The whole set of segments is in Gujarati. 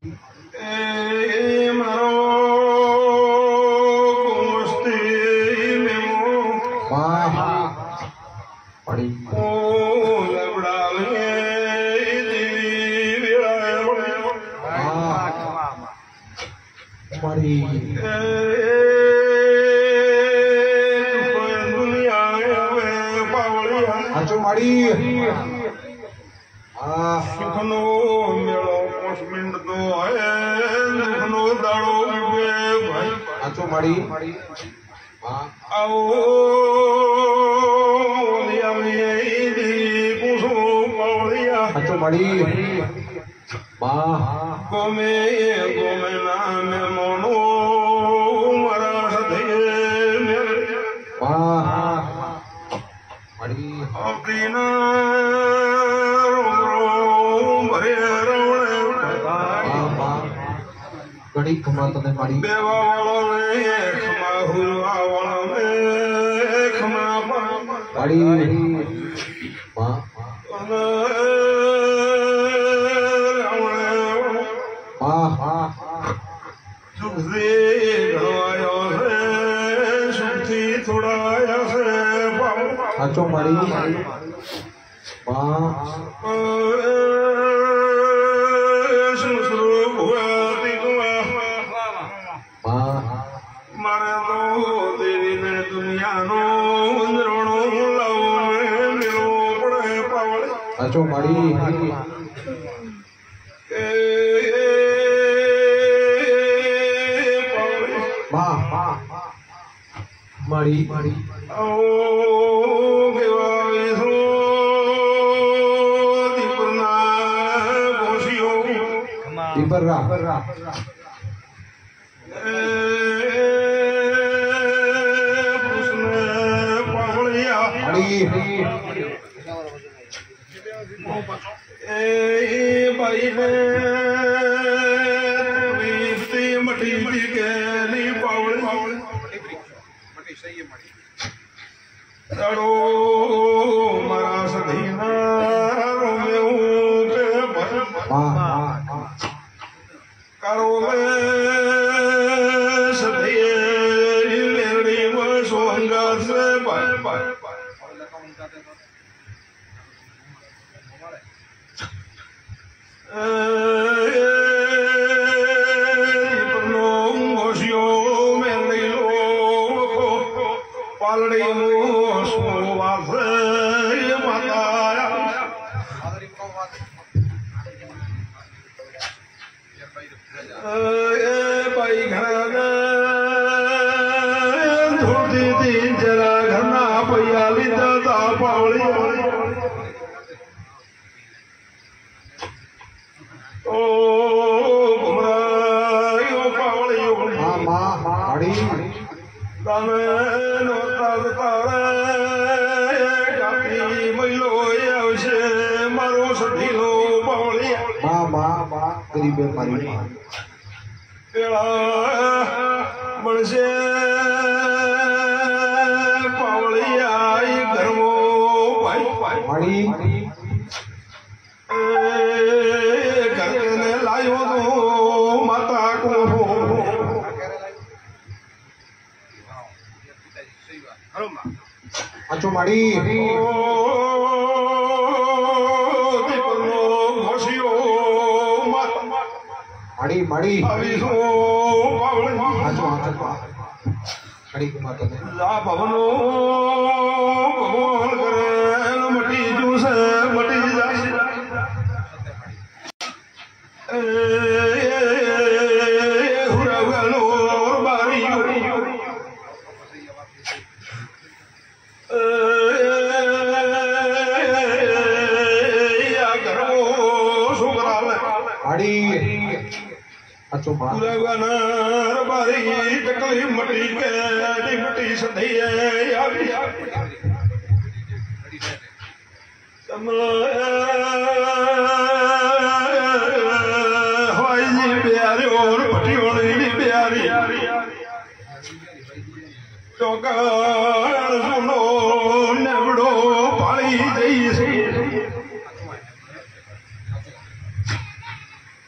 लो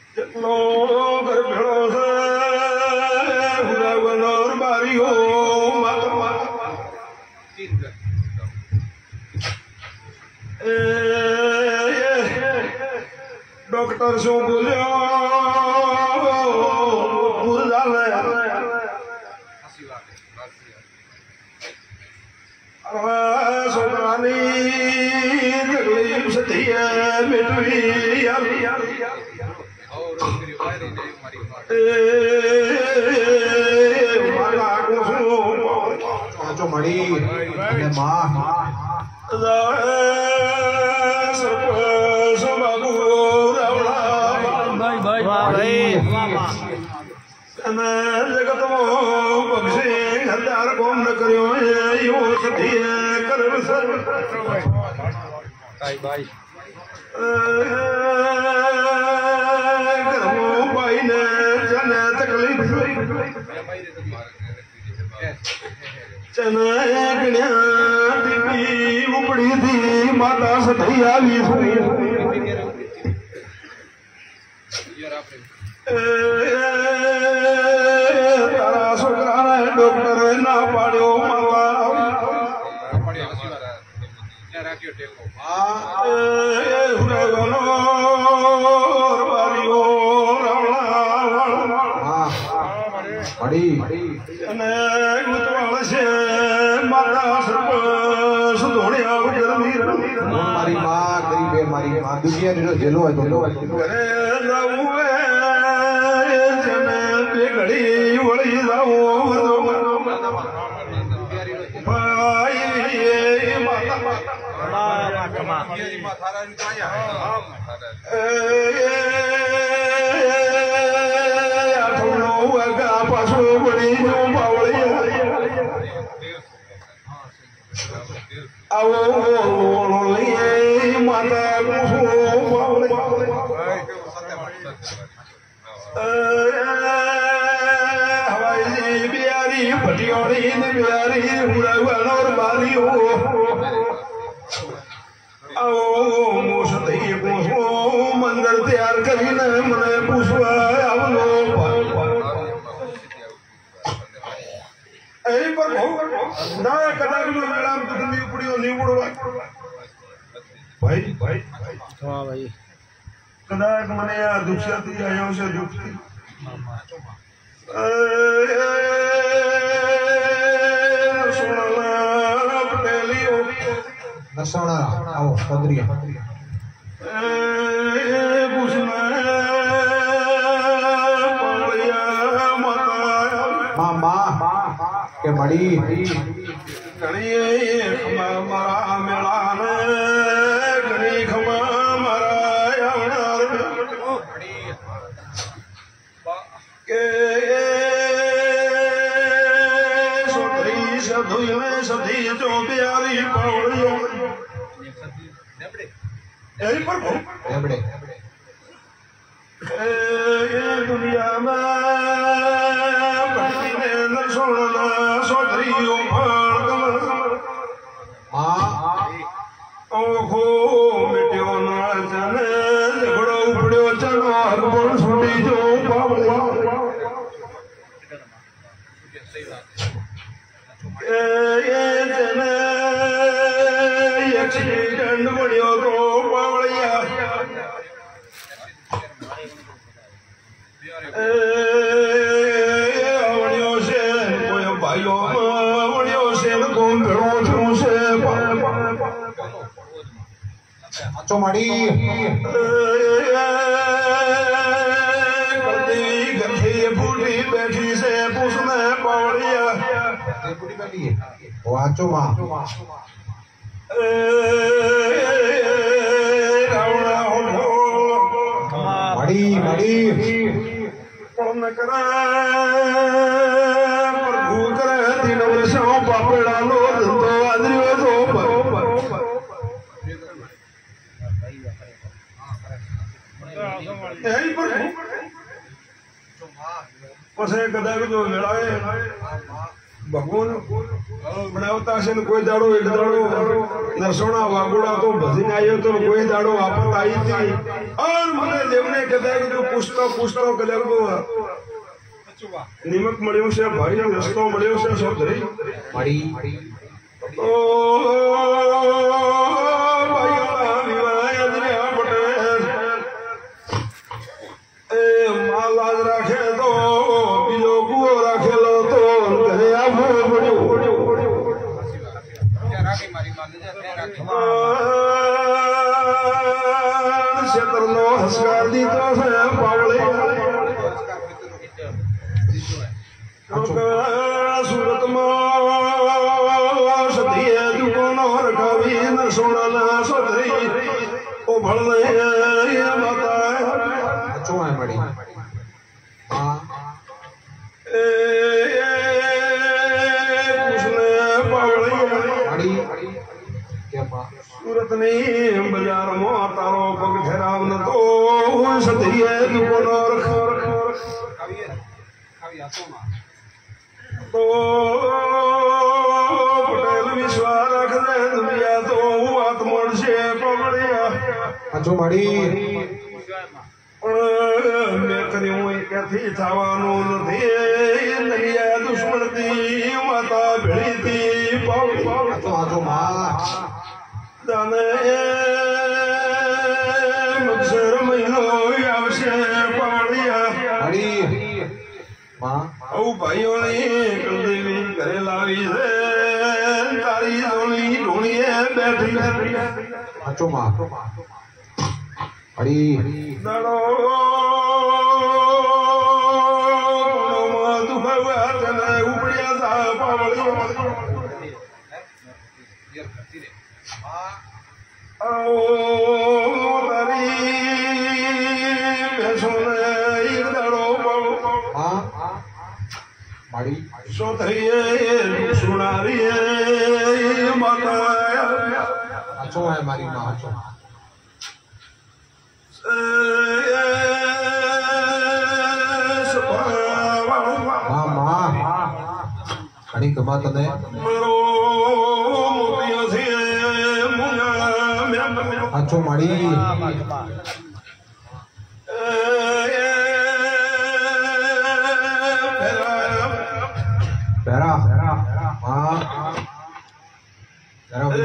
तो घर भेड़ो से हुरावनोर बारी हो मत डॉक्टर शो बोलियो सोनानी तकलीफ सती है मिटवी जो मड़ी माँ जगत बख्शे हजार कोम न करियो यो सती कर करमो भाई ने जन तकलीफ चन गण्या दीपी उपड़ी थी माता सती आई तारा छोकरा ने डॉक्टर ना पाड़ो माता माता मारी माँ गरीब है मारी माँ दुनिया जेलो है घड़ी वड़ी जाओ पासो बड़ी आओ माता हवाई बिहारी पटियोड़ी बिहारी हुरावनोर बारी हो आओ मोसती पूछो मंदिर तैयार करी न मने पूछवा आवलो ए पर ना कदा जो मेलाम दुखनी पड़ियो नीवड़वा भाई हां भाई कदा मने आ दुखती आयो से दुखती सोना पटेलियो नसोना आओ पंद्रिया के मड़ी घड़ी खमा मारा मेलान घड़ी खमा मारा यार के सोतरी सधुई में सधी जो प्यारी पावड़ियो यही पर एबड़े दुनिया में सोना सोतरियो ओहो मिट्यो ना जने झगड़ो उपड़ो चनो हरबोल सुटी जो पावड़िया ये जने एक्सीडेंट बढ़ियो तो पावड़िया आवड़ियो से कोई भाइयो आवड़ियो से कोम भेड़ो छू से चो मड़ी गलती गठी बूढ़ी बैठी से पूछने पावड़िया बूढ़ी बैठी है वो आचो माँ रावणा हो मड़ी मड़ी करा प्रभु करे 3 वर्षों पापड़ा लो तो आदरियो तो यही प्रभु पसे कदा जो लड़ाए ભગવાન બનાવતા હશે ને કોઈ દાડો એક દાડો નરસોણા વાગોડા તો ભજીને આવ્યો તો કોઈ દાડો આપત આવી હતી અને મને દેવને કહેતા કીધું પૂછતો કદાચ નિમક મળ્યું છે ભાઈ રસ્તો મળ્યો છે સોધરી મળી ઓ ભાઈઓના વિવાહ અજ્ઞા પટેલ એ માલાજ રાખે તો બીજો કુવો રાખેલો તો ઘરે આવવું પડ્યું ક્ષેત્રનો હસકાર દીધો છે પાવળી સુરતમાં સતીએ દુકાનો રખાવી નરસોણાના સોધરી ઓભળને માતા સાચો હે મળી હા કૃષ્ણ પાવળી મળી કે સુરતની બજારમાં તારો પગ ઠેરાવ નતો સતીએ દુકાનો તો પટેલ વિશ્વાસ રાખજે દુનિયા તો વાત મળશે પગડ્યા સાચો મળી પણ મેં કર્યું એ ક્યાંથી થવાનું નથી નૈયા દુશ્મનથી માતા ભેળીથી સાચો માં તને મક્ષર મહિનો આવશે પગડ્યા મળી માં આવું ભાઈઓની કુલદેવી ઘરે લાવી છે તારી ધોણીએ બેઠી સાચો માં મળી દાડો દુભાવ્યા તને ઉપડ્યા તા પાવળીઓ તારી બેસોને એક દાડો હા મળી સોધરીએ સુનારીએ માતા સાચો હે મારી માં સાચો માં માં ઘણી ગમા તને સાચો મળી પેરા માં પેરા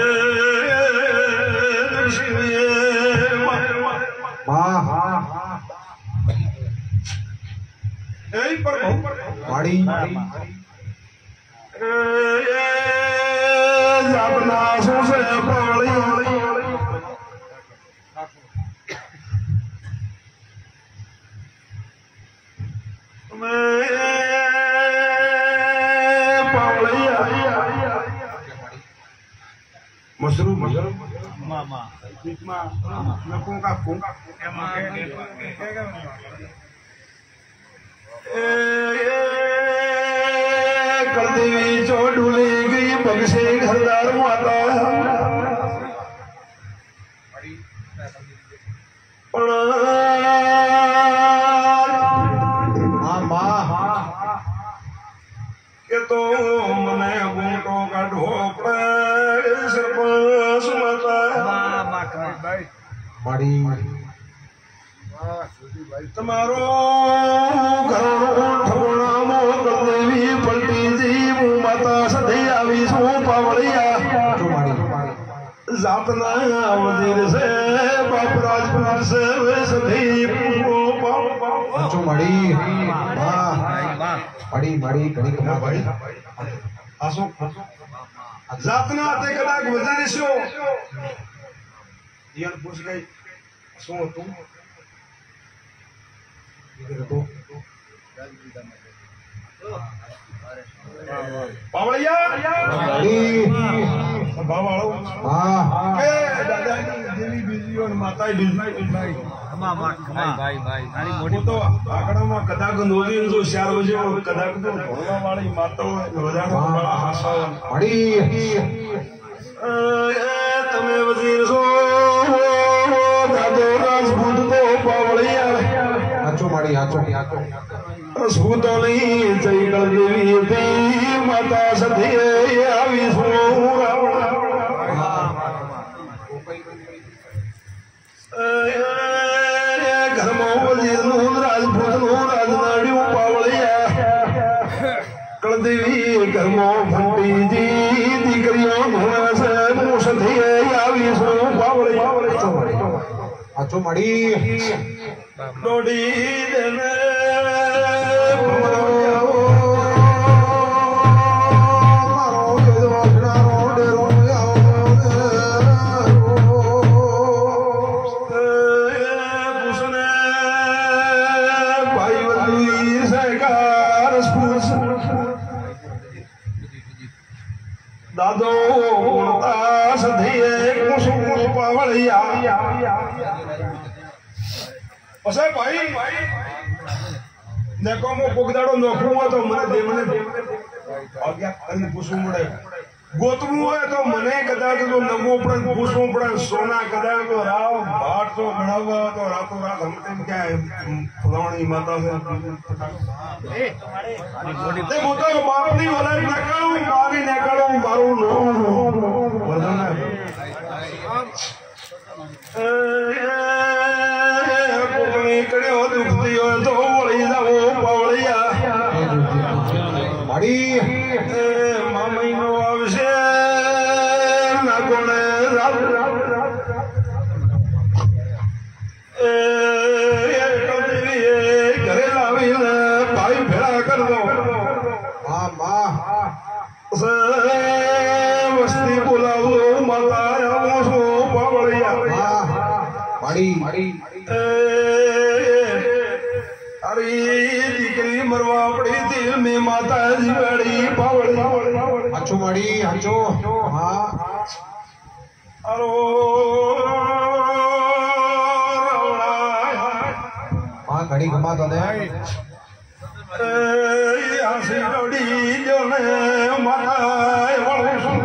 માડી આપના શું છે પાળી મશરૂમ કલદેવી જો ડૂલી ગઈ પગસે ઘરદાર માતા કે તો મને ગુંટો કાઢવો પડે સરપંચ માતા માડી તમારો ઘરનો ઠોણામો કલદેવી પલટી જીવું માતા સધી આવી છું પાવળિયા જાતના વજીર છે બાપ રાજપૂત છે સધી સાચું મળી મળી મળી ઘણી કમા ભાઈ આસો જાતના તે કદાચ વજીર છો યાર પૂછ ગઈ શું હતું પાવળિયા ભાવાળો કે દાદાની દેવી બીજી અને માતાએ બીજી ભાઈ તો આકડામાં કદાચ નોંધી તો 4 બજે કદાચ તો ભણવા વાળી માતાઓ વધારવા વાળા હાસાઓ તમે વજીર છો દાદો રાજપૂત તો પાવળિયા સાચું મળી મારી હાચો સ્ફૂતોની જય કળદેવી હતી માતા સધી આવી શું ઘરમાં વજીરનું રાજપૂતનું રાજનાડ્યું પાવળિયા કળદેવી ઘરમાં ભંડીજી દીકરીઓ ભણે છે હું સધી આવી શું પાવળિયા હાચો મારી ડોડી દેને દાદો સધી કુસુમ પાવળિયા પછી ભાઈ દેખો હું કોકદાડો નોખું હોય તો મને દેવને પૂછવું પડે ગોતવું હોય તો મને કદાચ જો નમો પણ પૂછવું પડે સોના કદાચ તો રાવ ભાટ તો ગણાવવા તો રાતો રાત હમતે ક્યાં ફલાણી માતા છે હું તો બાપની ઓલાદ નાખાડું મારી નાખાડું મારું નીકળ્યો દુખતી હોય તો વળી જાવો પાવળિયા મારી મહિનો આવશે ના કોણે ઘરે લાવીને ભાઈ ભેળા કરવો વસ્તી બોલાવો માતા આવું છું પાવળિયા મારી અરે દીકરી મરવા પડી હતી મેં માતાજી વાળી પાવળી હાચો મારી હાચો હા અરો હા ઘડી ગમા તને હાસી ડોડી જો ને માતા વળું છું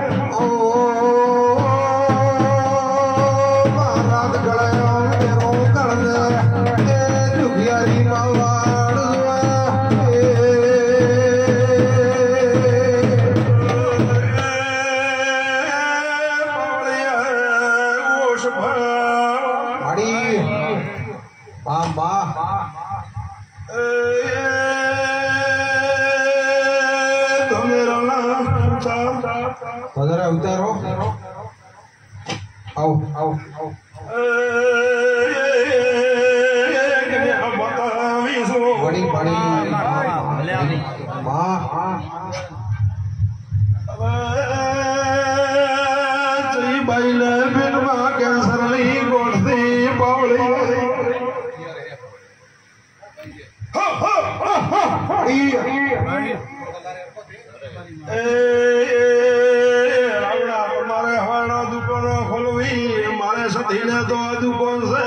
વધારે ઉતારો આવ આવ વડી વડી બાઈ ને પેટમાં કેન્સર ની ગોઠતી પાવળી મારે હવાના દુકાનો ખોલવી મારે સધીને તો આ દુકાન છે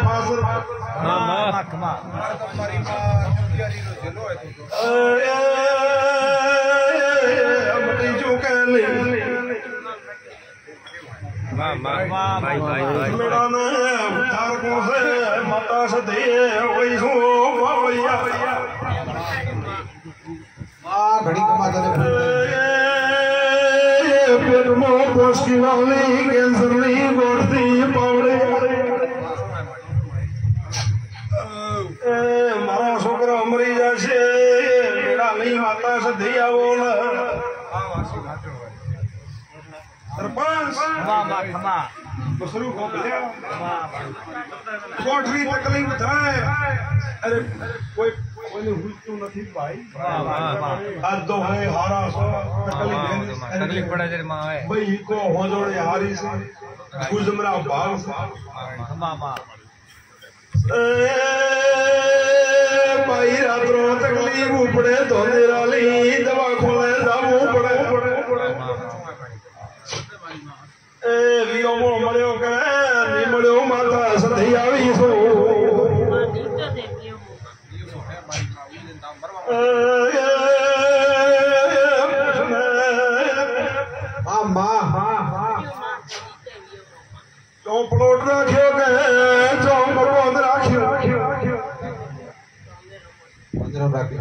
માતા સધી હોય શું ઘડી ગમા તને પેટમાં પોસ્ટિલાની કેન્સરની ગોળથી પાવડે મારા છોકરા મરી જશે મેળાની માતા સધી આવો કોઠરી તકલીફ થાય અરે કોઈ કોઈને ભૂલતું નથી ભાઈ આજ તો ભાઈ હારા છો તકલીફ પડે છે ભાઈ ઈકો હોજોડે હારી છે ગુજમરા ભાવ છે ભાઈ રાત્રો તકલીફ પડે તો નિરાલી દવા ખોલે જાવું પડે વિયોમો મળ્યો કે નહીં મળ્યો માતા સધી આવી છું ચોપડોટ રાખ્યો કે ચોપડો રાખ્યો મંદિરમ રાખી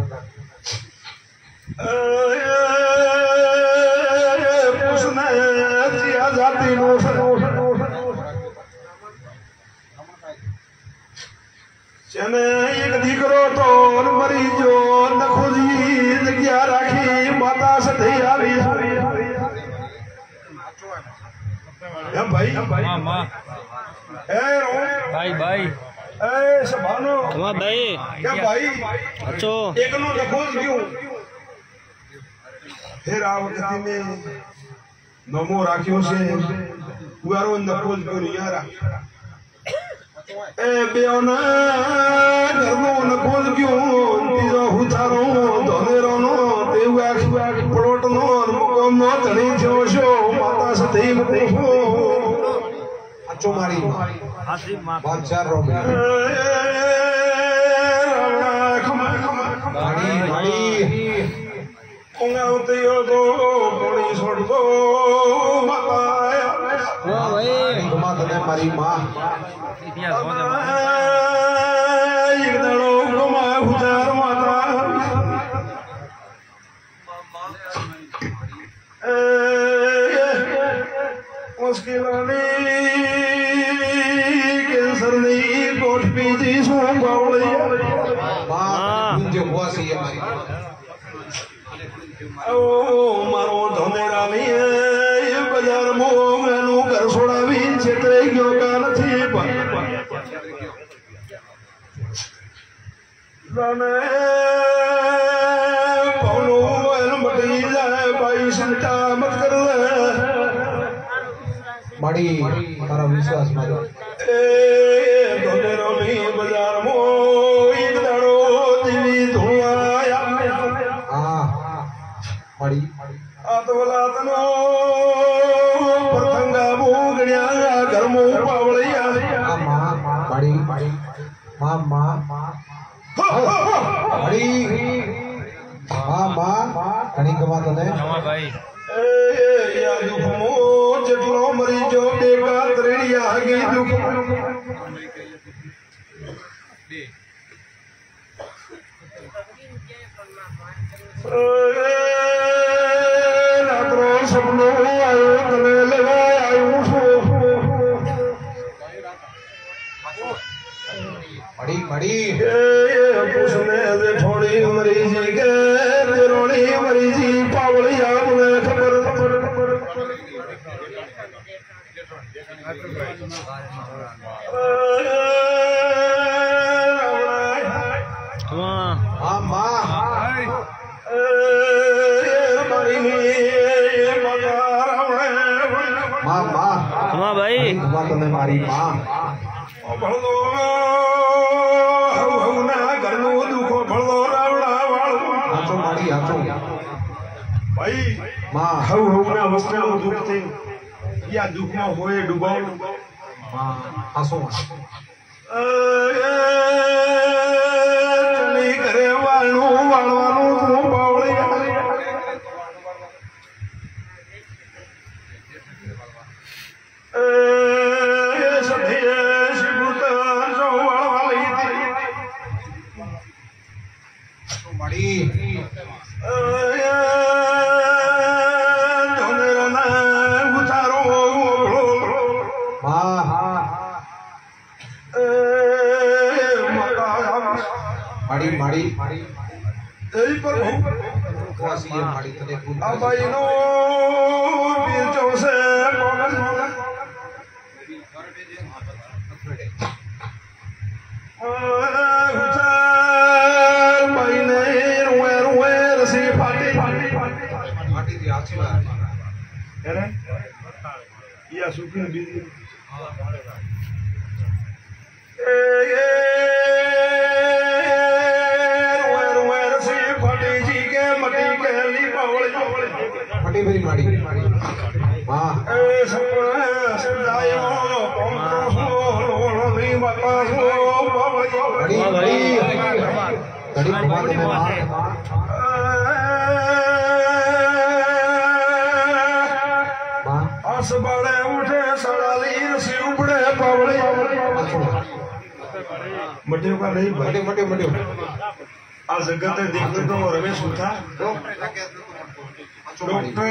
પૂછને જીયા જાતિનો જેને એક દીકરો તો મરી ગયો નખોજી જગ્યા રાખી માતા સધી આવી એમ ભાઈ એ ભાઈ એ સભાનો ભાઈ કે ભાઈ અચ્છો એકનો નખોજ ગયું ફેર આ વખતે મેં નમો રાખ્યો છે ઉગારો નખોજ ગયો યાર એ બેઓના ઘરનો નખોજ ગયો ત્રીજો હુથારો ધોનેરોનો તેવું આખી પ્લોટનો મુકમનો ધણી થયો છો માતા સધી મૂકો આચો મારી બાદશાહ રોબી માડી માડી ઉંગાવતી હતો પોણી છોડતો માતા ગમા તને મારી માં એક દાડો ગમા હુજાર માતા મુશ્કેલોની કેન્સરની ગોઠ પીધી શું બાવળી માં જે હોસી મારી મારો ધોનેરાની બજારમાં એનું ઘર છોડાવી છેતરે ગયો કા નથી મટી જાય ભાઈ ચિંતા મત કર માડી તારા વિશ્વાસ મારી એ ધોનેરાની બજારમાં એક દાડો દીવી ધોળાયા હા માડી આતવલાતનો પ્રથંગા મોગણ્યા ઘરમો પાવળિયા આ માં માડી માં માડી માં ઘણી ગમા તને ભાઈ એ યા દુખમો જેટલો મરી જો બેગા ત્રેડિયા હગી દુખ રાત્રો સપનો આવ્યો તને લેવા આવ્યું છું માડી પૂછને થોડી મરી જી કે રોણી મરી જી પાવળી મને ખબર હા માં ભાઈ ગમા તને મારી માં ઘરનું દુખો ભળો રાવડા વાળું આચો માડી આચો ભાઈ માં હવના વસ્ત્રનું દુઃખ થયું યા દુઃખમાં હોય ડૂબાવું માં આસો ઘરે વાળનું વાળવાનું તું બાવળી સધીએ શિબુતા જો વાળવા લઈ માડી માડી એવી પર હોસી માડી તને આ ભાઈનો વીર જોશે ભાઈને રૂએ રસી ફાટી માડી થી આછી વાત એને યા સુખી બીજી મટી ભરી માડી હા માડી માડી ઘડી ગમા તને માં સવારે ઉઠે સડાલી રસી ઉપડે પાવળી મટ્યો કા નહીં મટ્યો આ જગતે દેખતો તો રમેશ ઉઠા ડોક્ટરે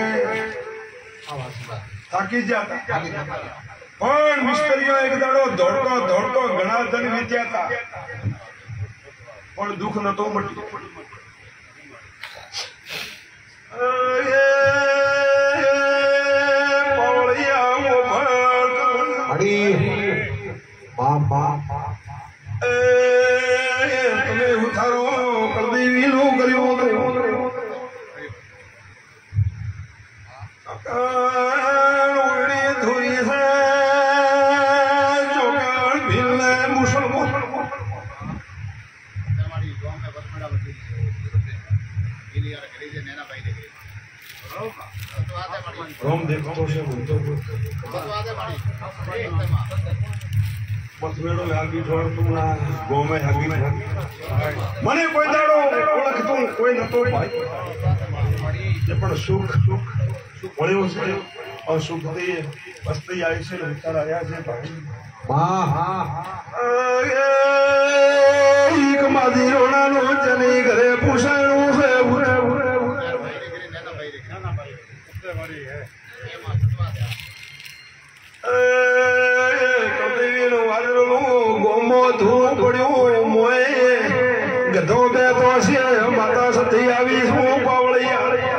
થાકી જતા પણ મિસ્ત્રીઓ એક દાડો દોડતો ઘણા જણ વીત્યા હતા પણ દુઃખ નતો મટ્યું તમે ઉઠારો કલદેવી નો કર્યો रोम देखो तो से बोलतो पथवेड़ो लागी छोड़ तू ना गो में हगी मने कोई दाड़ो ओळखतो कोई नतो भाई ये पण सुख મળ્યો છે और सुख दे वस्ती आई से विचार आया છે भाई वाह एक मादी रोना नो जनी घरे पूछाणो है गोमो धूप पड़ो मोए गधो बे तो से माता सती आवी हूं पावलिया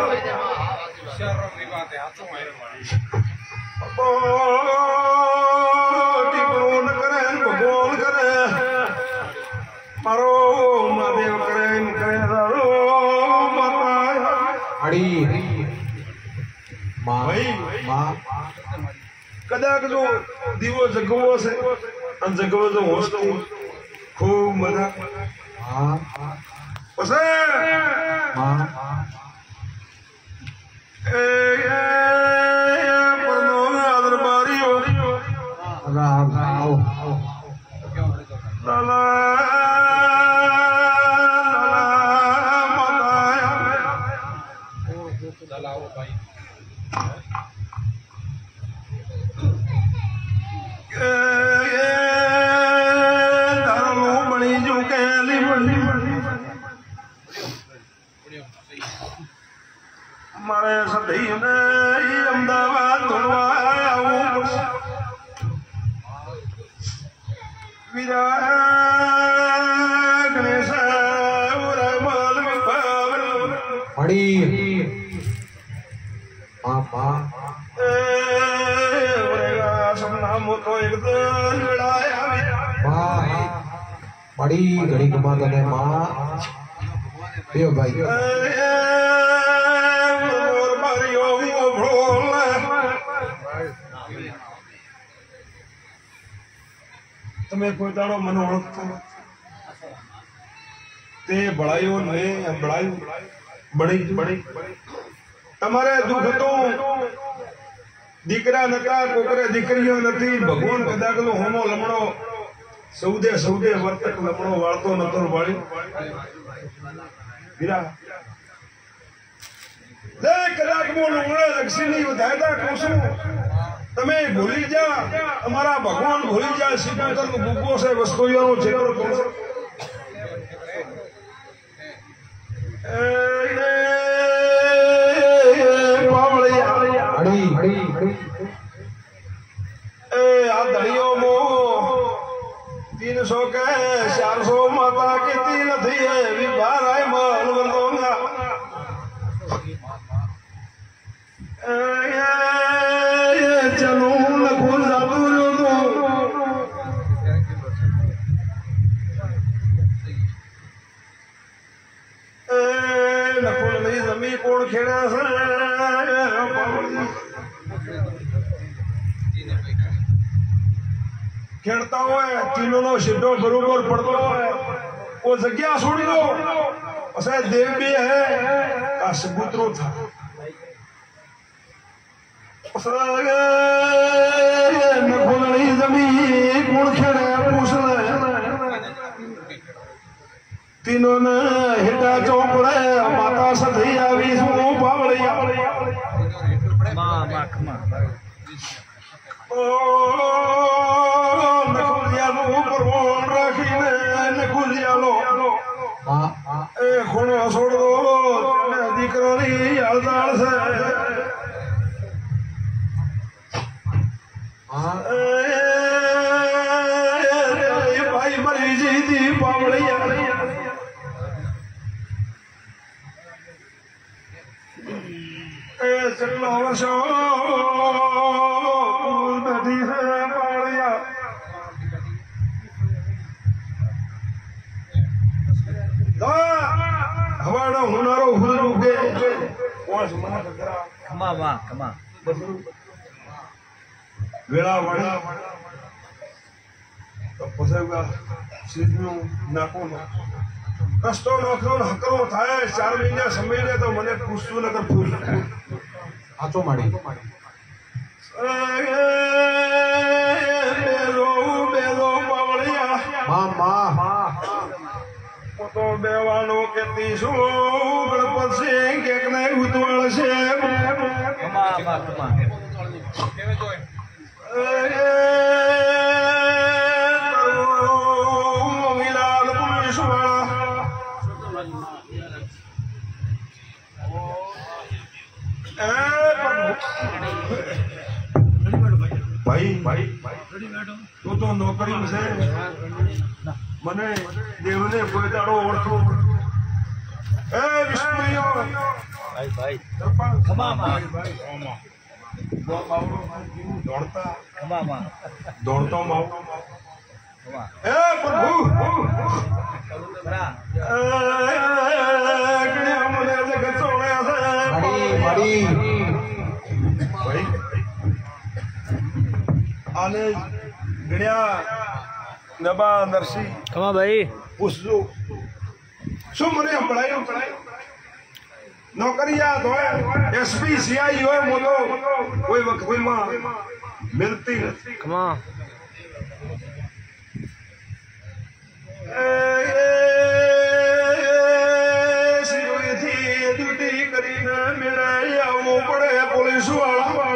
टिपरोन करे भगवान करे मारो महादेव करे रो माता अड़ी भाई कदाच जो दिवो जगवो से अन जगवो जो होस्तो खूब मजा ओसे परनो दरबारी हो राम लाला मारे सदी ने अहमदाबाद धुलवाया वीरा गणेश माल अड़ी मामा सपना मोतो एक दिन लड़ाया वाह बड़ी घड़ी कमा तने मां पियो भाई તમે કોઈ દાડો મને ઓળખતો તે બળાયો ને બળાયું બળી તમારે દુઃખ હતું દીકરા નતા કોકરે દીકરીઓ નથી ભગવાન કદાચ નો હોમો લમણો સૌદે વર્તક લમણો વાળતો નતો વાળી વીરા કદાચ મો લુંગડે લક્ષી વધારતા કોશું તમે ભૂલી જા અમારા ભગવાન ભૂલી જા શ્રીકૃષ્ણ નો ગુગો છે વસ્તુઓનો જેટલો કોસો आ दड़ियों मो 300 के 400 माता की तीन थी है विभार आए मान बंदोंगा चलो लखो जादू लो दो लखो नहीं जमी कौन खेड़ा से खेड़ता हुआ तीनों नो शिड्डो बरोबर पड़ता है वो जगह छोड़ दो ऐसा देव भी है का सबूतरो था नखोलनी जमीन कौन खेड़े पूछना तीनों ने हिटा चौपड़े माता सधी आवी सो पावड़िया नखुलिया लो परवान राखी ने नखुलिया लो ખૂણો છોડવો દીકરોની હળદાળ છે ભાઈ મરી જીતી પાવળિયા કેટલો વર્ષો નથી છે પાવળિયા હવાડો હુનારો હુનરું કે કોણ મને કરા કમા વેળા વળા તો પછી સીધું નાખું કષ્ટો નોખરો હકરો થાય 4 મહિના સમય તો મને પૂછતું નકર ફૂલ આચો માડી બેલો પાવળિયા માં તો બેવાનો કેતી શું ગણપત સિંહ કેક ને ઉતવાળ છે મોગીલાલ પુરુષ વાળા ભાઈ તું તો નોકરી છે મને દેવને કોઈ દાડો ઓળખો એ વિષ્ણુયો ભાઈ દોડતો માવો એ પ્રભુ મને જગત ચોળ્યા છે આને ગણ્યા નબા નરસિંહ કમા ભાઈ પૂછજો શું મને સંભળાયું નોકરિયાત હોય એસપી સીઆઈ હોય મોટો કોઈ વખતમાં મિલતી નથી કમા સિરોહીથી ડ્યુટી કરીને મેળાઈ આવવું પડે પોલીસ વાળા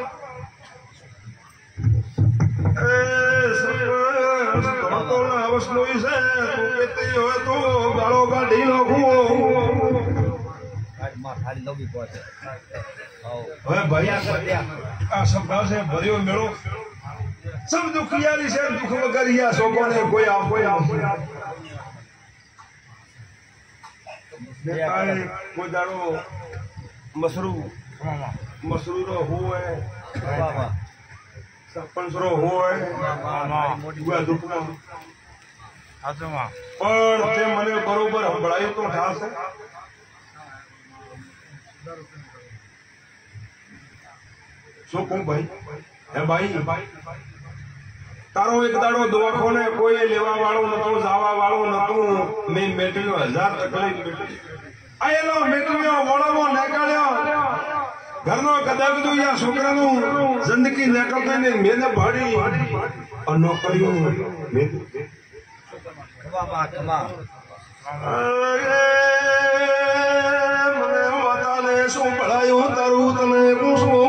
આ સભા છે ભર્યો મેળો સબ દુખિયારી છે દુઃખ વગર સોકોને કોઈ કોઈ દાડો મસરૂ નો હોય સરપંચ રો હોય દુઃખના પણ તે મને બરોબર સંભળાયું તો ઠાશે શું કહું ભાઈ હે ભાઈ તારો એક દાડો દવાખાને કોઈ લેવા વાળું નતું જવા વાળું નતું મેં મેટ્રીઓ 1000 તકલીફ બેઠી આયેલો મેટ્રીઓ વળવો નીકળ્યો ઘરનો કદાચ તો યા છોકરાનું જિંદગી નીકળતા ને મેને ભાડી અનો કર્યો મેં મને વાતાને શું પડાયું તારું તને પૂછવું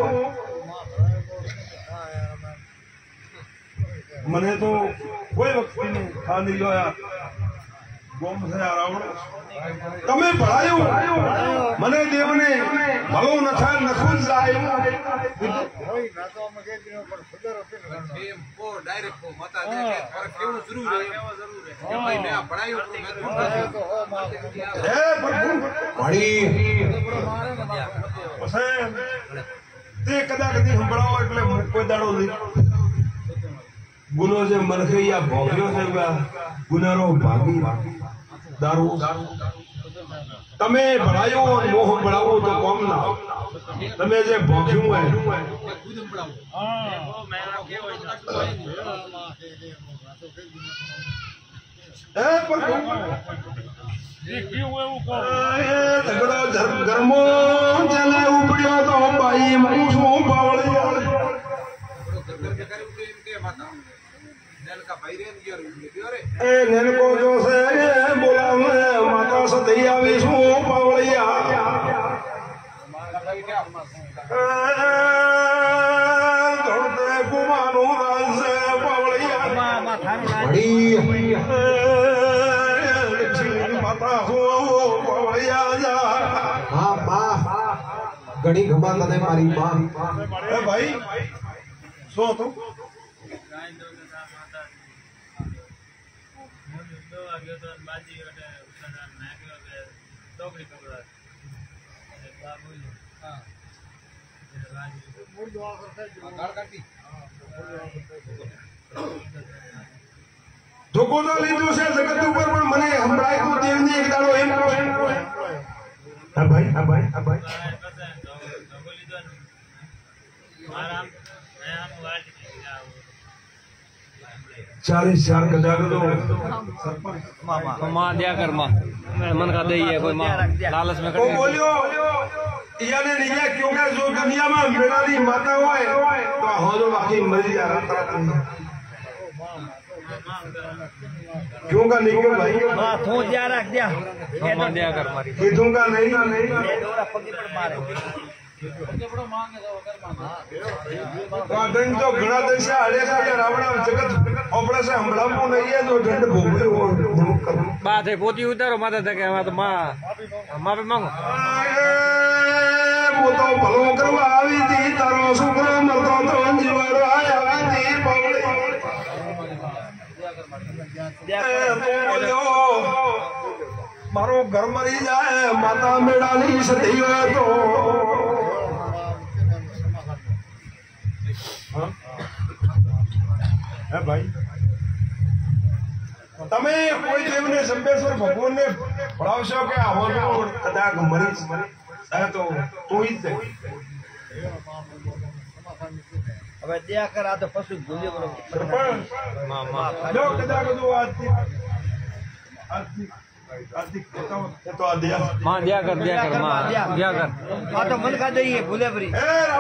મને તો કોઈ વખત ખાલી જોયા ગોમ થયા રાવણ તમે ભળાયું મને દેવને ભલો ન થાય નખું જાય તે કદાચ સંભળાવો એટલે કોઈ દાડો નહીં ગુનો જે મરખૈયા ભોગવ્યો છે ગુનારો ભાગી દારૂ તમે ભણાયો મોહ ભણાવો તો કોમ ના તમે જે ભોગ્યું હોય ગરમો જેને ઉપડ્યો તો ભાઈ પૂછું પાવળી એ નેલકો જો છે બોલાવે માતા સતી આવી શું પાવળિયા ધોળતે કુમાનું રાજ છે પાવળિયા માતા હું હા માં ઘણી ગમા તને મારી માં એ ભાઈ શું હતું ધોકો તો લીધું છે જગત ઉપર પણ મને હમણાં તું દેવની એક દાડો એમ કહો હા ભાઈ 40,000 કદાચ તો माँ दिया कर माँ मन का दे कोई माँ लालच में वो बोलियो याने नहीं क्योंकि जो दुनिया में मेरारी माता हुआ है तो हो जो बाकी मरी जा रहा क्योंकि नहीं क्यों भाई माँ थो दिया रख दिया माँ दिया कर मारी दूंगा नहीं दंड तो घना दिन से हरे से रावण जगत अपने से हमला को नहीं है तो दंड भोगवे बात है पोती उतारो माता तक तो माँ माँ पे मांगो वो तो भलो करवा आवी थी तारो सुखरा मरतो तो जीवारो आया थी पगड़ी मारो घर मरी जाए माता मेड़ाली सती तो है भाई તમે કોઈ દેવને સંબેશ્વર ભગવાનને ભણાવશો કે આવો તો કદાચ મરી તો તું જ દે હવે દિયા કર આ તો પશુ ભૂલ્યો બરોબર જો કદાચ જો આજથી तो आ दिया माँ दिया कर माँ दिया कर हाँ तो मन का दही है भूले भरी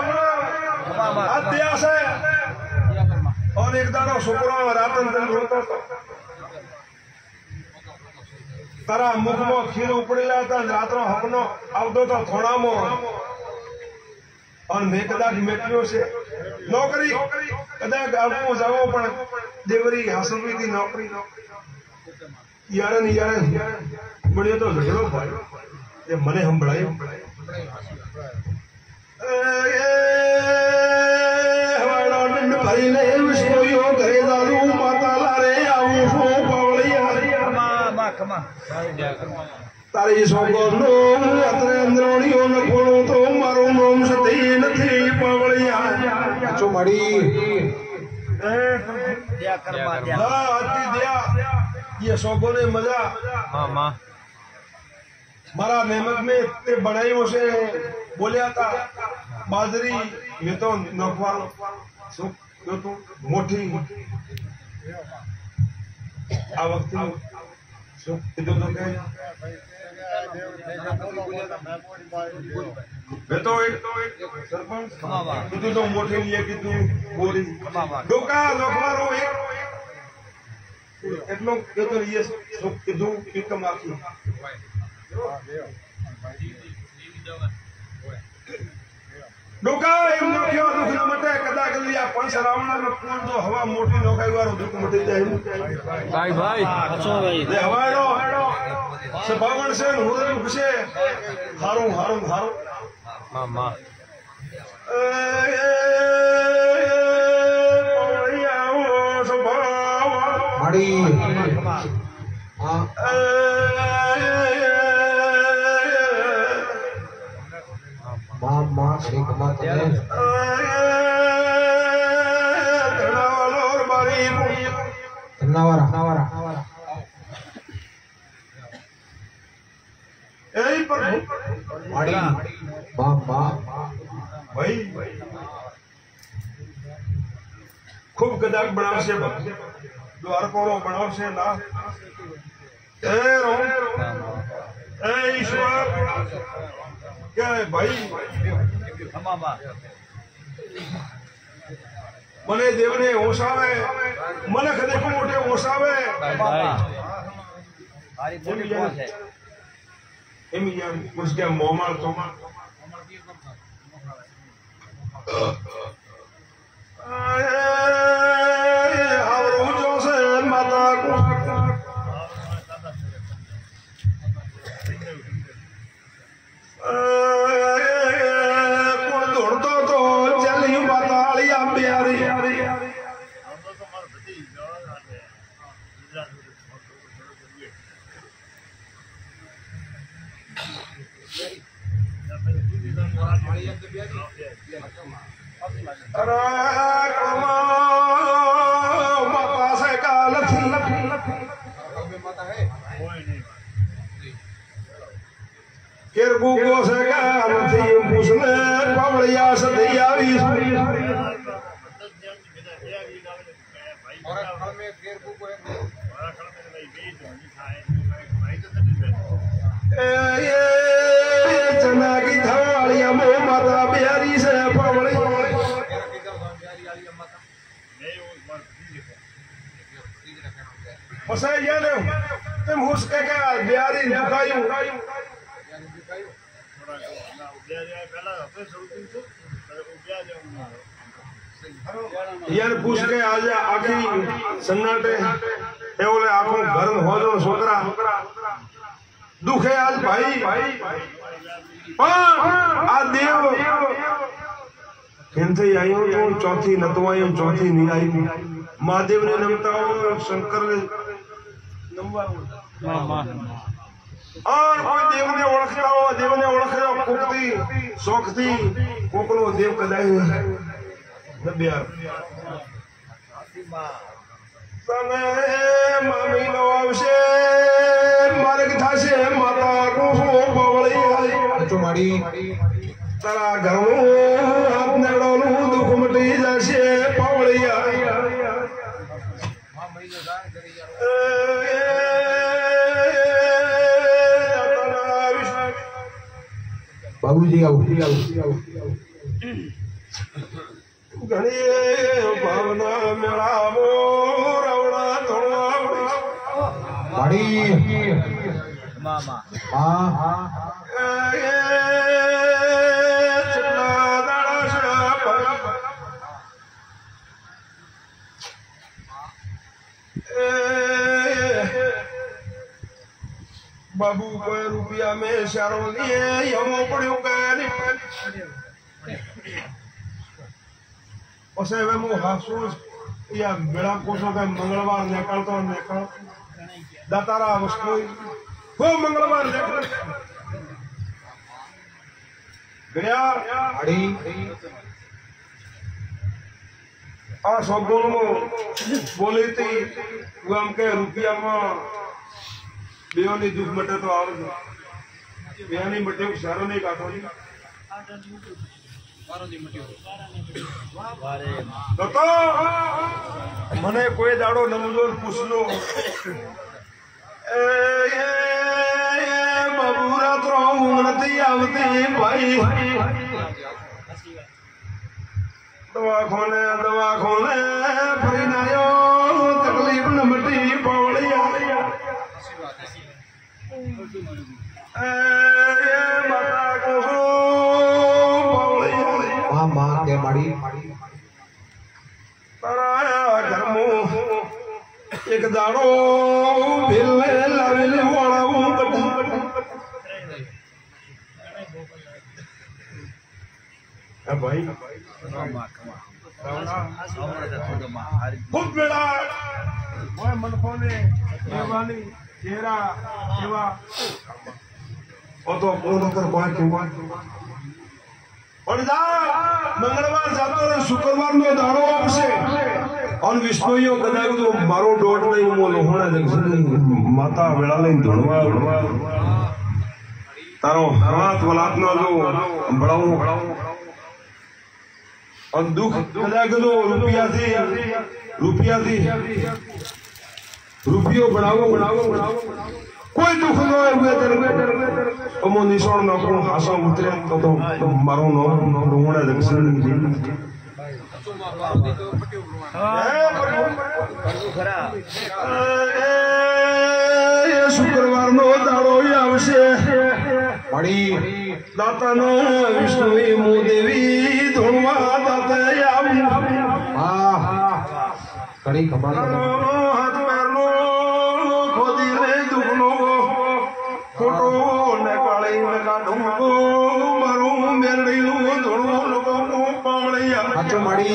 आ दिया से और एक दाना शुक्र रातन दिन रोता तारा मुख में खीर उपड़ेला था रात्रो हकनो आवतो तो थोड़ा मो और मैं कदाच मेट्रियो से नौकरी कदाच आगू जाओ पण देवरी हासुवी थी नौकरी यार बढ़िया तो झगड़ो भाई ये मने हम बढ़ाई हमारा दिन भाई ने उसको यो करे दारू माता लारे आऊं सो पावली माँ कमा तारी सो को नो अतरे अंदरोनियो न खोलो तो मारो नोम सती नथी पावली चो मड़ी दिया कर माँ दिया अति दिया ये शौकों ने मजा हाँ माँ मारा नेमत में ते बनाइयों से बोलिया था बाजरी ये तो नखवाल सुख जो तो मोटी आ वक्त सुख जो तो कहे मैं तो एक सरपंच तू तो मोटी लिए कि तू बोली डोका नखवालो एक એટલો કે તો ये સુખ કીધું એકમ આખી ડોકા એમ નોખ્યો દુખ ન મટે કદાચ લીયા પણ સરાવણા નો ફૂલ જો હવા મોટી નોખાઈ વાળો દુખ મટી જાય भाई भाई अच्छा भाई લે હવાડો સભાવણ છે હુરન ખુશે હારું હારું હારું माँ माँ मड़ी हाँ माँ माँ घणी गमा तने धन्यवाद यही पर मड़ी माँ माँ भाई खूब कदाच बनावशे द्वारकोरो बनावशे ना ए ईश्वर क्या है भाई मने देवने ओसावे मने कदे को मोटे ओसावे एम यार उसके मोमाल तो अरे कमा माता से काल थी किरगु को से काल थी उसने पवड़िया से दिया भी चना की थालियां में माता बिहारी से पवड़ी उसे ये ले तुम उसके क्या बिहारी दुखायूं यार पूछ के आज आखिरी सन्नाटे एवले आंखों गर्म हो जो सोकरा दुखे आज भाई आ देव हिंदे आयो तो चौथी नतवायो चौथी नहीं आई महादेव ने नमताओ शंकर ने नमवा और कोई देव ने ओळखता हो देव ने ओळखता कुकती सोखती कोकलो देव कदाई नबियार सने मामी नो आवशे मार्ग थाशे माता को पवળી तो मारी तारा घरનું હાથ નેડોનું દુઃખ મટી જશે પવળિયા बाबूजी आओ ઘણી ભાવના મેળાવો રવડા ધોળા मारी मामा हाँ बाबू कोई रुपया में शारो लिए यमो पड़ियो कानी ओसे वे मु हासूस या बेड़ा कोसो के मंगलवार निकलतो निकल दातारा वस्तु वो मंगलवार निकल गया मारी आ सबों में बोली थी वो हमके रुपया में बेवनी दुख मटे तो आव बेवनी मटे सारो नहीं काटो नहीं तो मने कोई दाड़ो नमजोर पूछलो बबूरा तो उंगलती आवती भाई दवा खोने फरी नायो तकलीफ न मटी पवड़ी माता को हाँ माँ के मारी तारा घरमो एक दाड़ो भिले लावेले वाळाऊ भाई खूब बेड़ा मैं मनफोने देवानी चेहरा सेवा ओ तो बोल कर बात क्यों और जा मंगलवार जातो ने शुक्रवार नो दाड़ो आपसे और विष्णुयो कदाई तो मारो डोट नहीं मोलो होना जंक्शन माता वेला लई धुणवा तारो हाथ वलात नो जो बड़ाऊ और दुख कदाई तो रुपया थी रुपयो बढ़ावो कोई दुख न हुए अमो निशोण न को हासा उतरे तो मारो न होना दक्षिण जी शुक्रवार नो दाड़ो आवशे मारी दाता नो विष्णु मो देवी धुणवा दाता आव हाँ कड़ी खबर हाथ पैरनो खोदी रे दुखनो फोटो ने काले ने काढू मारू मेरड़ी धुणो लोगो पावड़िया अच्छा मारी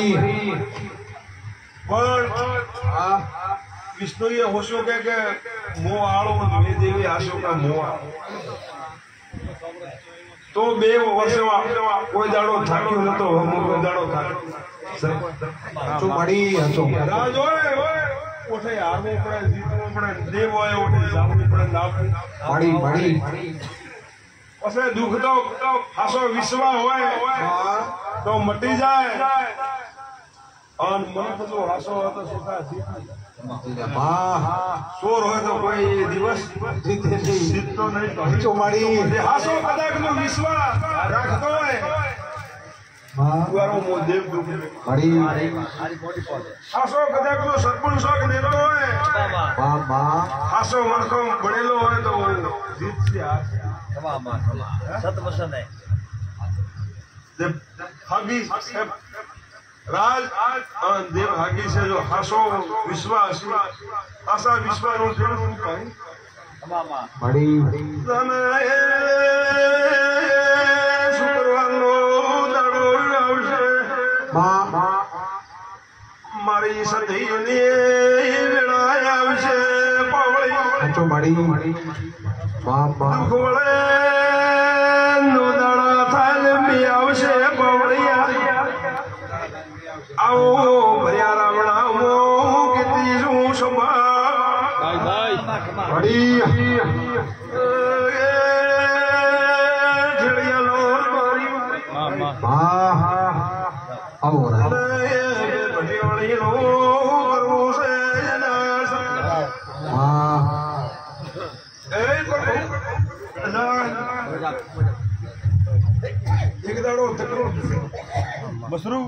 पण हाँ विष्णु ये होशो के मो आलो वे देवी आशो का मो તો 2 વર્ષમાં કોઈ દાડો થાક્યો નતો કોઈ દાડો થાક્યો હચો માડી હચો રાજ હોય ઓઠે હારવું પડે જીતવું પડે દેવ હોય ઓઠે જાવું પડે લાવવું માડી માડી પછી દુઃખ તો હાસો વિશ્વા હોય તો મટી જાય અને મન તો હાસો હોય તો સુખા જીતી માં ચોર હોય તો કોઈ દિવસ જીતે જીતતો નહીં તો હચો માડી હાસો કદાચ નો વિશ્વાસ રાખતો હોય માં કુવારો મો દેવ દુઃખ માડી હાસો કદાચ નો સરપંચ શોખ નેતો હોય માં હાસો મણકો ભણેલો હોય તો જીતશે હાગી રાજ અને દેવ હાગી છે જો હાસો વિશ્વાસ આશા વિશ્વાસનો જેવું કહી માડી તમે શુક્રવારનો દાડો આવશે માં મારી સધીની વેળા આવશે પાવળી હચો માડી માં દુઃખ વળે નો દાડા થાલ બી આવશે પાવળિયા આવો ભર્યા રાવણામો કીધી શું સંભાળ માડી ઝેડિયાનો મારી માં આવો રા ભટીવાળીનો કરવું છે નાશ. માં એક દાડો તકરો બસરું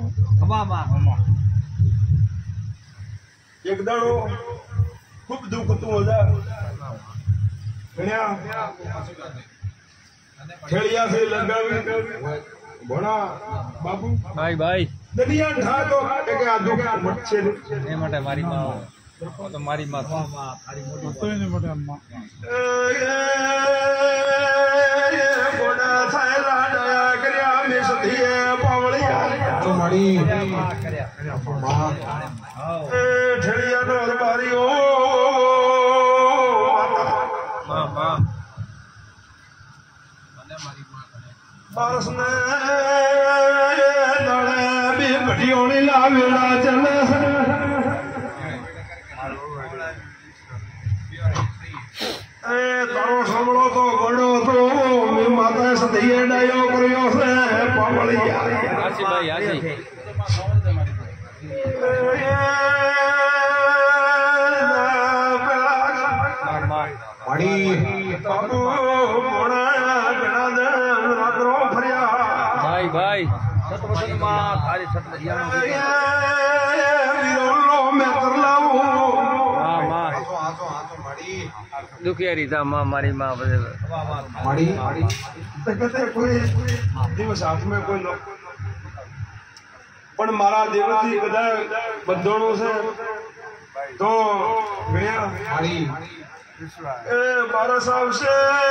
એક દાડો ખૂબ દુઃખ હતું બધા ઘણ્યા ખેડિયાથી લગાવી ભણા બાપુ ભાઈ દરિયા ઢાકો કે આ દુઃખ મટશે નહીં. એ માટે મારી માં તો મારી માં ગોડા થાયલા દયા કર્યા મેં સધીએ પાવળિયા હચો માડી માં ઠેડિયાનો અરબારીઓ બારસને દળે બે ભટીઓની લાવેલા ચલે તારો સાંભળો તો ગણો તો મેં માતા સધીએ ડાયો કર્યો છે પાવળિયા આસી ભાઈ આસી માડી બાબુ મોણા ઘણા દન રાત્રો ફર્યા ભાઈ વિરોલો મેં કરલાવું દુખિયારી થા માં મારી માં બધે માડી કદાચ કોઈ દિવસ હાથમાં કોઈ ન પણ મારા દેવથી કદાચ બંધોણું છે તો ગણ્યા માડી એ બારસ આવશે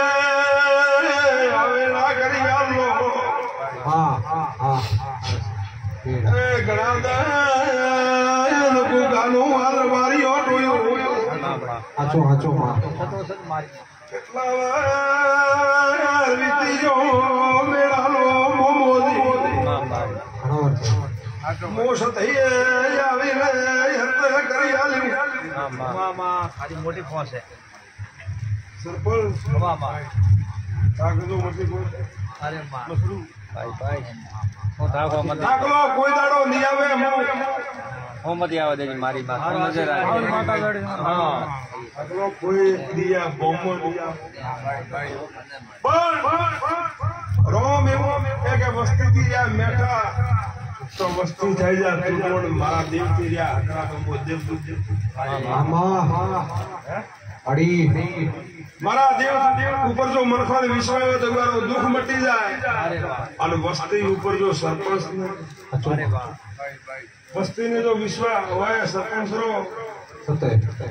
હવે ના કરી આલો હા એ ઘણા દન ગાનું હાલ મારી ઓટોયું હચો હચો માં કેટલા વાર વીતી જો મેળાનો મોમોદી ઘણો વર્ષ મોસ થઈએ આવીને હત કરી આલ્યું મોટી ફોન છે સરપંચ તાકતો મોટી કોઈ અરે મસરૂ ભાઈ હું થાકો મત તાકલો કોઈ દાડો નહીં આવે હું મત આવે દેજી મારી માં હું નજર રાખી હા તાકલો કોઈ દિયા બોમ્બો દિયા પણ રોમ એવું કે વસ્તી થી રહ્યા મેઠા તો વસ્તુ થઈ જાય તું મારા દેવ થી રહ્યા આકરા તો દેવ મામા માડી મારા દેવ ઉપર જો મનખાને વિશ્વાસ હોય તો મારો દુઃખ મટી જાય અને વસ્તી ઉપર જો સરપંચ વસ્તી ને જો વિશ્વાસ હોય સરપંચ નો સતે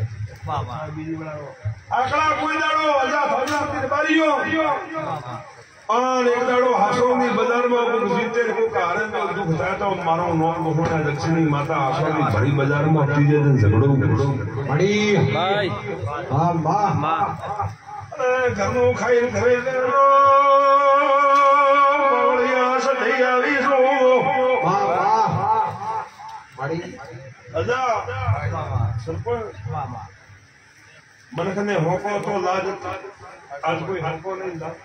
આકડા કોઈ દાડો અજા ભગવાન બારીઓ અને એક દાડો હાસોની બજારમાં કોઈ જીતે ને કોઈ હારે તો દુઃખ થાય તો મારો નોમ લોકોના દક્ષિણી માતા હાસોની ભરી બજારમાં આપી જાય ને ઝઘડો માડી ભાઈ હા માં માં ઘરનું ખાઈને ઘરે મને કને હોકો તો લાજ આજ કોઈ હોકો નહીં લાજ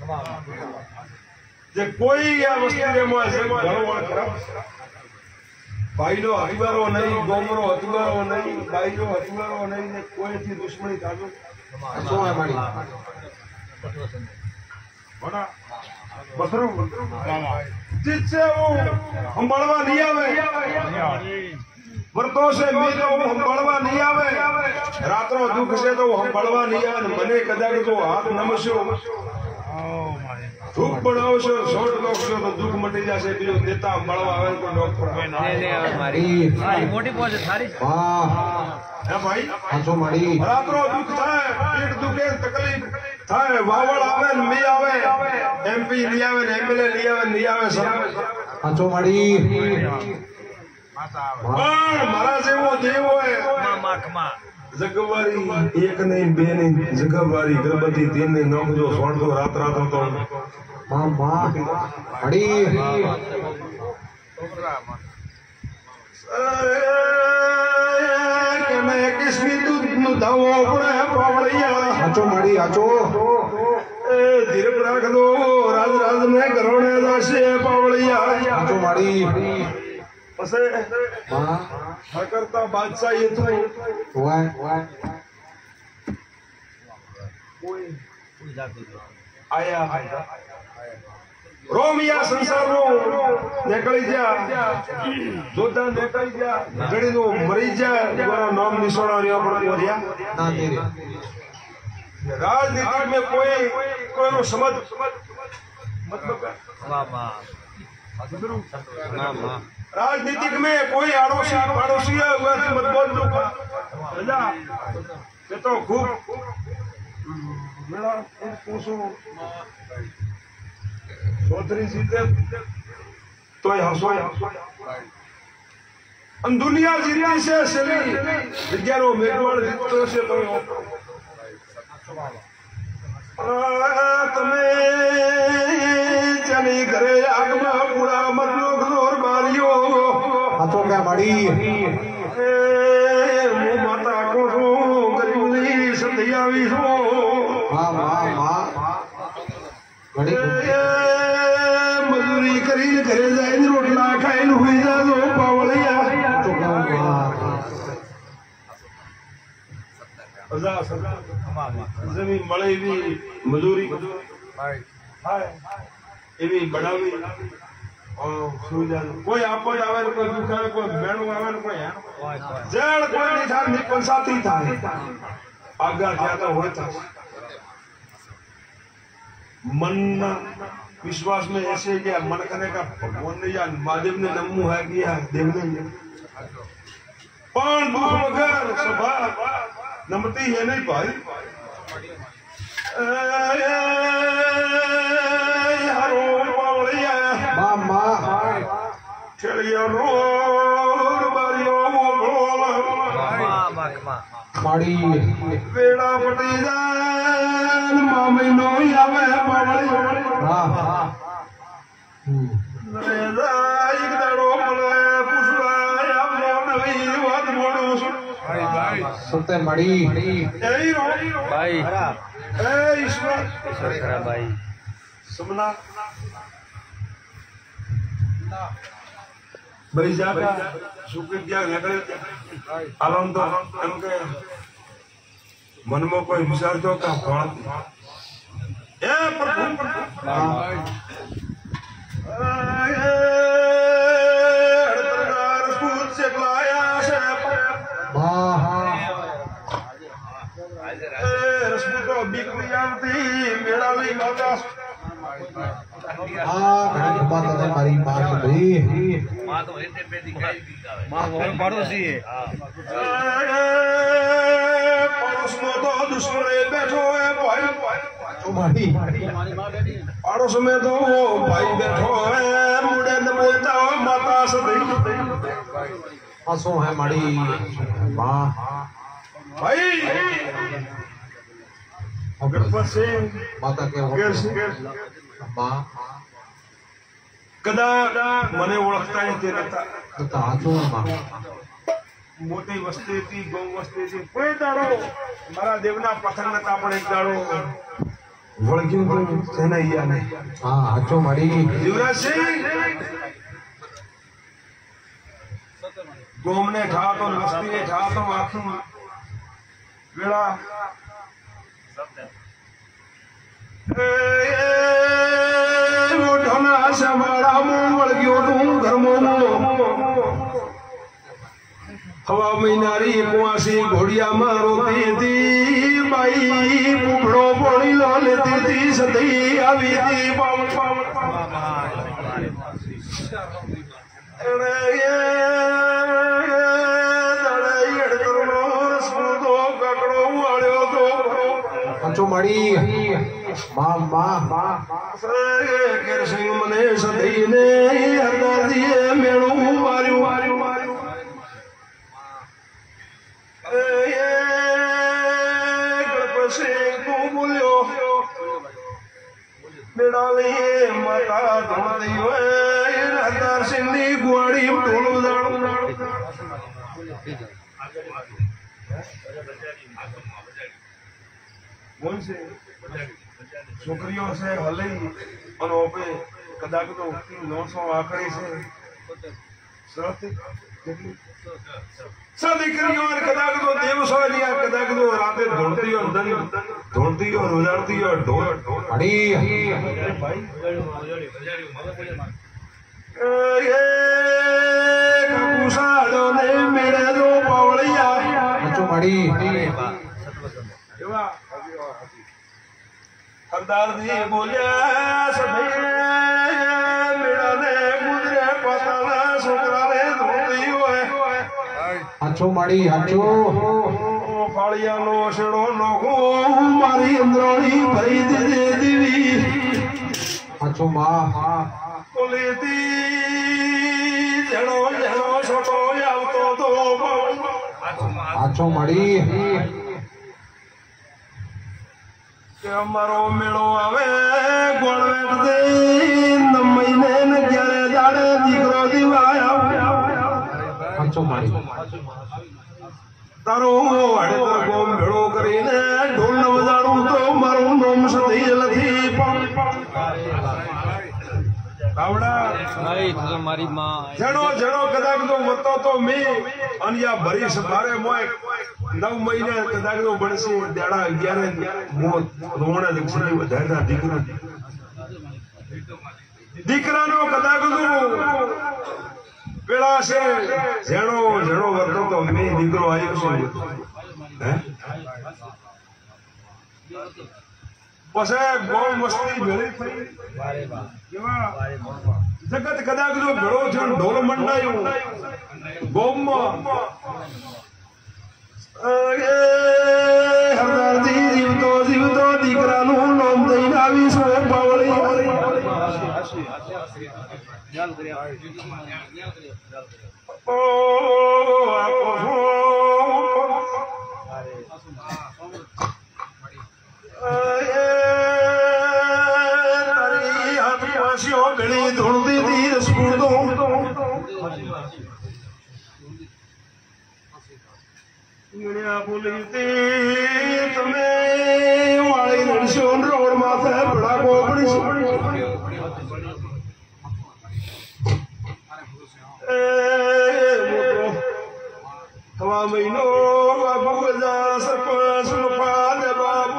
જે કોઈ આ વસ્તુ માં છે ઘણો ખરાબ ભાઈનો હથિયારો નહીં ગોમરો હથિયારો નહીં ભાઈનો હથિયારો નહીં ને કોઈથી દુશ્મની થાજો શું હે મારી બડા બસરો જીતસે वो સંભાળવા નહીં આવે વર્તો છે મીરો સંભાળવા નહીં આવે રાત્રો દુઃખ છે તો સંભાળવા નહીં આવે મને કદાચ તો હાથ નમસ્યો દુઃખ બનાવશો શોર્ટ ડોક્ટર તો દુઃખ મટી જશે બીજો નેતા સંભાળવા આવે તો ડોક્ટર મોટી પહોંચે સારી વાહ હે ભાઈ હાચો મારી રાત્રો દુઃખ થાય પેટ દુખે તકલીફ થાય વાવળ આવે ને મી આવે એમપી લઈ આવે ને એમએલએ લઈ આવે નહીં આવે સર હાચો મારી પણ મારા જેવો દેવ હોય જગવારી એક નહીં બે નહીં જગવારી ગણપતિ તીન નહીં નોખજો સોળતો રાત રાત તો માં માડી કે 21મી દૂધનું ધાવો પડે પાવળિયા હાચો માડી હાચો એ ધીરજ રાખજો રાજ રાજ ને ઘરોણે દાશે પાવળિયા હાચો માડી પછી માં કરતા બાદશાહી હતું વાય આયા રોમિયા સંસારનો નીકળી ગયા જોતા નીકળી ગયા ઘડીનો મરી ગયા તમારા નામ નિશાળા રહ્યા પણ રહ્યા ના તેરે राजनीति में कोई नो समझ मतलब राजनीतिक में कोई आड़ोसी हुआ मत बोल दो ये तो खूब मेरा पूछो चौधरी जीते तो हंसो दुनिया जीती से चली विज्ञानो मेघवाड़ जीतो से तो તમે ચની ઘરે આગમાં પૂરા મતલો ઘોર માર્યો હાચો કે માડી હું માતા કો છું ગરીબની સતી આવી છું માં ઘડી મજૂરી કરીને ઘરે જઈને રોટલા ખાઈને હોઈ જાજો પાવળિયા હાચો કે જમીન મળે એવી મજૂરી એવી બનાવી સુવિધા કોઈ આપો આવે ને કોઈ દુખાવે કોઈ મેણું આવે ને કોઈ જળ કોઈ નહીં થાય ની પંચાયતી થાય આગળ થયા તો હોય था मन विश्वास में ऐसे गया मन करने का भगवान ने या महादेव ने नमू है किया देव ने पण दुख वगर स्वभाव नमती है नहीं भाई हरो पावड़िया માં चलिया रोड बारियो માડી वेड़ा पटी जान मामी नो आवे पावड़िया હા એક દાડો મને પૂછવા આવનો નવી વાત મોડું છું સતે માડી એ રો ભાઈ એ ઈશ્વર ખરા ભાઈ સમના બરી જાકા સુકે ગયા નીકળે આલોન તો એમ કે મનમાં કોઈ વિચારતો કે કોણ એ પ્રભુ રાજપૂત છે લાયા છે માં રસપૂતો બીક નહીં આવતી મેળાવી માતા ઘણી બાત છે મારી માં છે ભાઈ પડોશી પડોશમાં તો દુશ્મન બેઠો હે ભાઈ હાચો માડી પાડોશ में तो वो भाई बैठो है मुड़े न बोलता हो माता सदी હાસો હે માડી માં भाई ગણપત સિંહ માતા કે વગેરે સિંહ માં કદાચ મને ઓળખતા નથી રહેતા તો હાચો માં મોટી વસ્તી હતી, ગૌ વસ્તી હતી. કોઈ દાડો મારા દેવના પથર નતા, પણ એક દાડો વળગ્યું તો તેને યાદ નહીં. હા હાચો મારી યુવરાજસિંહ ગોમને ઠાતો ને વસ્તીને ઠાતો આખું વેળા મોઢાના સમાડામાં વળગ્યો તું ઘરમાં હવા મહિનારી કુવાસી ઘોડિયામાં રોતી હતી બાઈ બુભડો પોણી લો લેતી હતી સતી આવી હતી હાચો મારી માં કેરસિંહ મને સદઈને હરદારજીએ મેળું માર્યું મેળાલી માતા ધોળી હોય હરદારસિંહ ની ગુવાડી ઢોલું દાડું છોકરીઓ છે હલઈ અને ઓપે કદાચ તો 900 આખરી છે દીકરીઓ કદાચ તો દેવસો કદાચ તો રાતે ધોળતીઓ ધોળતીઓ રોજાડતીઓ ઢોળ કાકુસાડો ને મેરે દો પાવળિયા હાચો મારી એવા સરદારજી બોલ્યા સભે મેળાને ગુજરે પાતાના છોકરાને ધોતી હોય હાચો મારી હાચો ફાળિયાનો શેડો નોખો મારી અંદરોણી ભરી દે દેવી હાચો માં બોલેતી જણો જણો છોટો આવતો તો હાચો મારી કે અમારો મેળો આવે ગોળવેટ દે મહિને ને જ્યારે દાડે દીકરો દિવાય હાચો મારી તારો હડતર ગોમ ભેળો કરીને ઢોલ વજાડું તો મારું નામ સતી નથી મારી માં જણો જણો કદાચ તો મતો તો મી અનિયા ભરીશ મારે મોય 9 મહિને કદાચ તો બનશે દેડા 11 મોત રોણે લક્ષણી વધારતા દીકરાનો કદાચ તો પેલા છે જેણો જેણો વર્તો તો મી દીકરો આવ્યો છે હે પછી ગોળ મસ્તી ભેળી થઈ કેવા જગત કદાચ જો ભેળો થયો ઢોલ મંડાયું ગોમમાં હરદારજી જીવતો જીવતો દીકરાનું નામ દઈને આવી છે બાવળી ઓ ગળી ધૂળતી હતી રસગુણ બોલી તમે વાળી રડશો રોડ માથે ભડાકો પડીશું હવા મહિનો બાબુ ગજા સરપંચ મફાદ બાબુ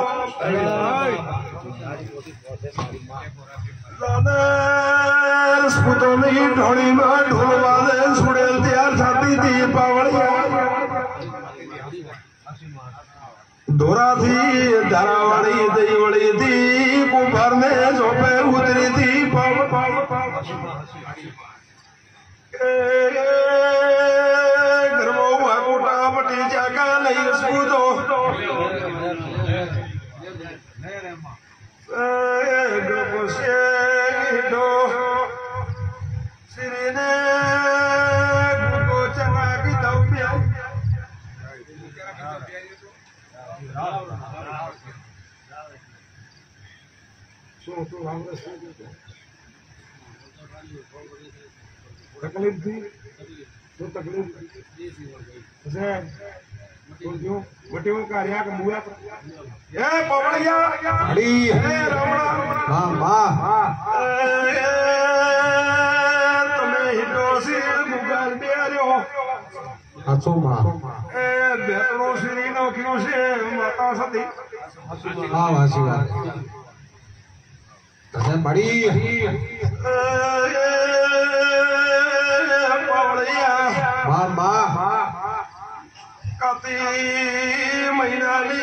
સ્પુતોની ઢોળીમાં ઢોલ વાદે સુડેલ ત્યાર થતી હતી પાવળિયા ધોરાથી ધારાવાળી દહીવળી થી કુંભારને ચોપે ઉતરી હતી ઘરમાં વાકોટા પટી ચાકા લઈ સ્પુતો तकलीफ थी तो तकलीफ से तो जो बटे वो कार्य का मुआ ए पवड़िया अड़ी ए रावणा मां मां तमे हिडोसी मुगाल बेरियो हाचो मां ए बेरो श्री नो क्यों से माता सती हां वासी बात तने बड़ी पवड़िया मां मां काती महीनानी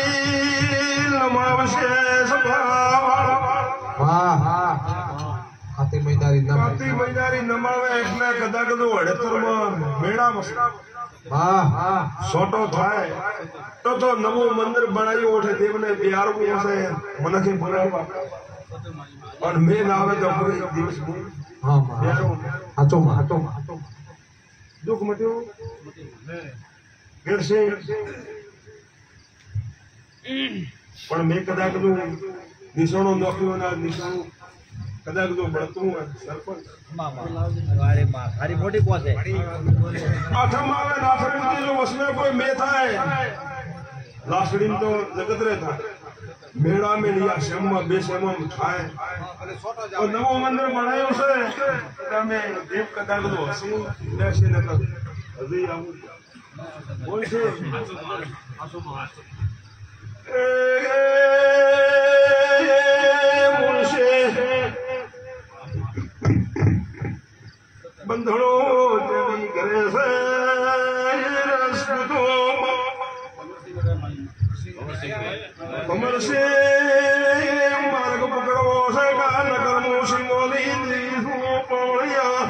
नमावशे सभावाळ मां काती महीनारी नमावे એટલે કદાચ તો હડતરમાં મેળામાં मां સોટો થાય તો નવું મંદિર બનાવ્યું ઓઠે દેવને બિહારવું હશે મને બનાવવા અને મેં આવે તો કોઈ દિવસ हां मां हाचो मां દુઃખ મટ્યું ઘેરશે પણ મેં કદાચ નિશાળો નોખ્યો ના નિશાળો કદાચ મળતું સરપંચ હારી મોટી પહોંચે આઠમ આવે નાથડી જો વસમે કોઈ મે થાય લાસડી તો જગત રે થાય મેળા મે લિયા શેમમાં બે શેમમાં થાય તો નવો મંદિર બનાવ્યો છે તમે દેવ કદાચ હસવું લેશે ન તો હજી આવું બોલ છે બંધણો તેની ઘરે છે રસતો કમર છે માર્ગ પકડવો છે કાન કરમો શિંગોલી દીધું પવળિયા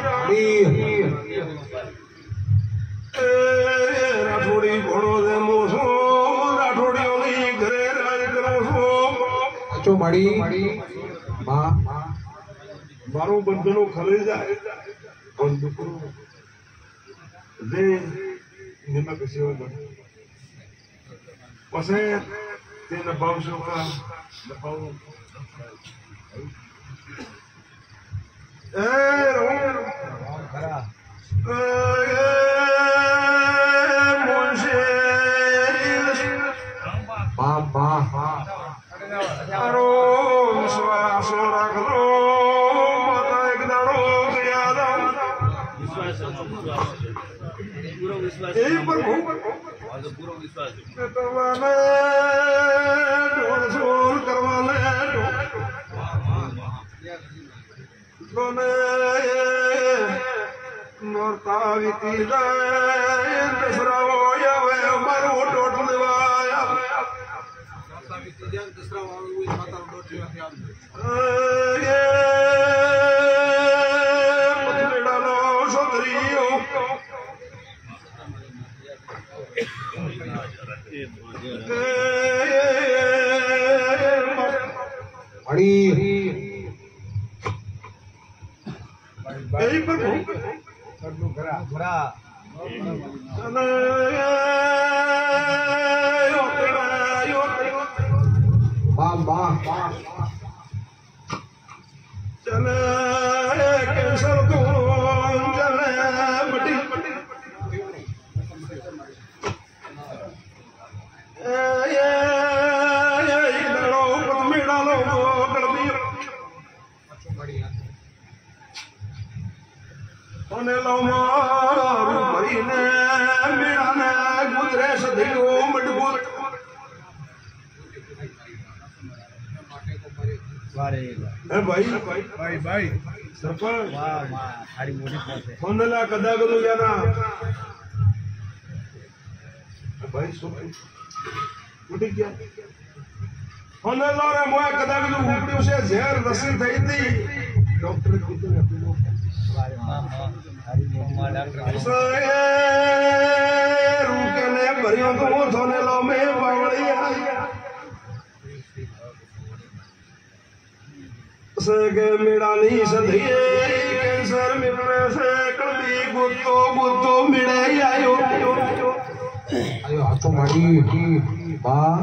રાઠોડી ઘોડો દે મોસો રાઠોડીઓની ઘરે રાજ કરો છો हाचो मां મારું બંધનું ખલી જાય પણ દુકરું જે નિમક સેવા બને પછી તે નભાવશો કા નભાવો એ રોમ ખરા मां આરો વિશ્વાસ રાખો માતા એક દાડો યાદ એ પ્રભુ પૂરો વિશ્વાસ કરવાને ઢોળ કરવાને કોને નોરતા વીતી જાય દસરાઓ આવે મારું ટોટ લેવાયા चले केसर तू चले बटी लड़ो मेड़ा लो गड़बी होने लो मारू भरी ने मेड़ा ने गुजरे सदियो मजबूत भाई सरपंच फोनला कदा करू याना भाई उठी गया फोनला रे मोया कदा करू उपड़्यो से जहर रसी થઈ હતી ડોક્ટર કીધું રૂકે ને ભર્યો તો થોનેલો મે બાવળી सगे मिड़ानी सधिए कैंसर मिलने से कभी गुत्तो मिले आयो हाथों मारी मां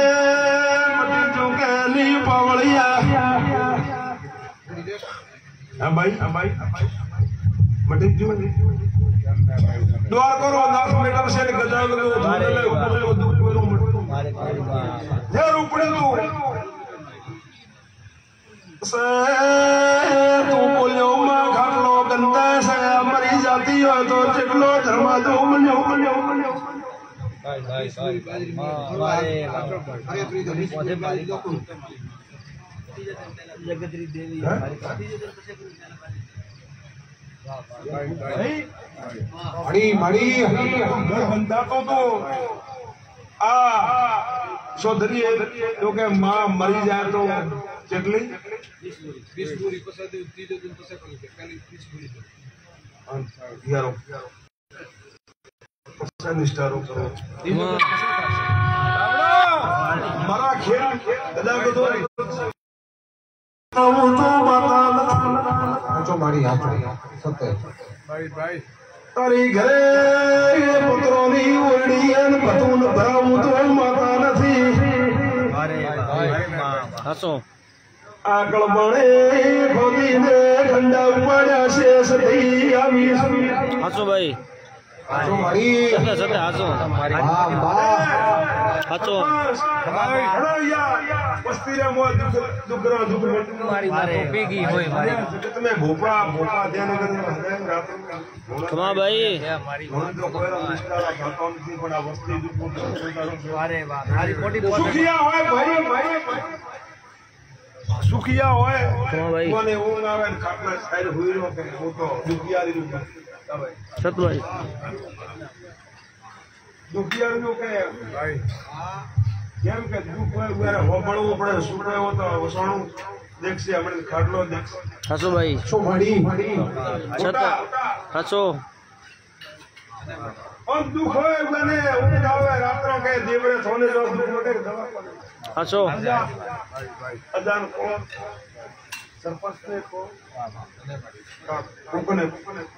मटी जो कहली पावड़िया हां भाई मटिक जो द्वार करो 10 मीटर से गजा गलो धोले ऊपर दुख करो मारे यार ऊपर से तू बोलो मां घरलो गंदा से मरी जाती हो तो चिकलो धर्मा दो मन्यो भाई मारे पौधे मारी दो जगतरी देवी हमारी मड़ी बंदा तो आ चौधरी तो के मां मरी जाए तो चटली 20 पूरी पसा दे तीजे दिन पसा कर के खाली 20 पूरी यारो पसा निष्ठारो करो मरा खेल गदा को तो हाचो माड़ी सत्य भाई तारी घरे पुत्रोनी ओरडीन बतून भराऊ तो माता नथी अरे हसो आकल बणे खोदी ने खंडा पड़ा शेष दी आवी हसो भाई हाचो माड़ी सत्य हसो हमारी हसो या बस्ती रे मो दुगरा दुग मारी पेगी होय मारी तुम्हें भोपा ध्यान करने रात कमा भाई हमारी तो कोई निष्ठा भाषाओं की बड़ा बस्ती दुग अरे वाह मारी मोटी सुखिया होए भाई सुखिया होए कमा भाई कोने वो ना वे खाटना साइड हुई रो के वो तो दुखिया री सत भाई दुखिया रो के भाई કેમ કે દુખ હોય ઉરે હોબળવું પડે સુખે હો તો વસણું દેખશે આપણે ખાટલો દેખશે હસો ભાઈ हाचो माड़ी છત હસો और दुख होए उने उठावे रात्रों के देवरे सोने जो दुख मोटे दवा હસો अजान को सरपंच ने को कोने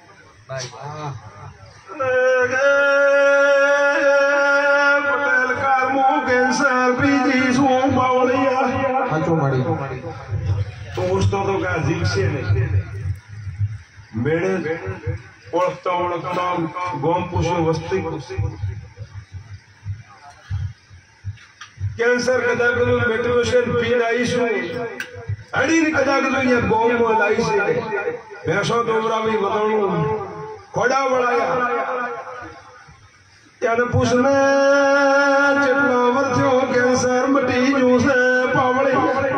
पटेल कार मुंह कैंसर पीजी सो बावलिया हाचो माड़ी तो उसतो तो का जीव से नहीं मेरे ओळखता गोम पुष्य वस्ती कैंसर कदा कदू मेट्रोशन पीन आईशु अड़ी ने कदा कदू ये गोम मो लाई से भैंसो दोबरा भी बताणू खोड़ा बढ़ाया त्याने पूछने चटलो वर्थ्यो कैंसर मटी जो से पावड़ी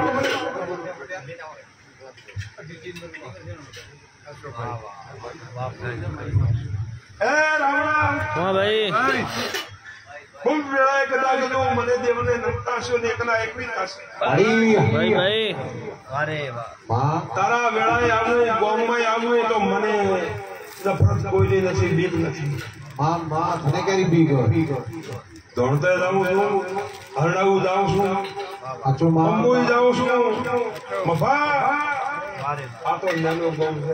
ए रावणा हाँ भाई खूब वेळा कदा कदू मने देवने नमताशो ने एकला एकवी तासे माड़ी भाई भाई अरे वाह मां तारा वेळा आवू गोम में आवू तो मने नफरत कोई नहीं बीक नहीं मां थने केरी बीक दौड़ते जाऊं છું હરડાવું જાઉં છું हाचो मां અંબોઈ જાઉં છું મફા अरे આ તો નાનો ગામ છે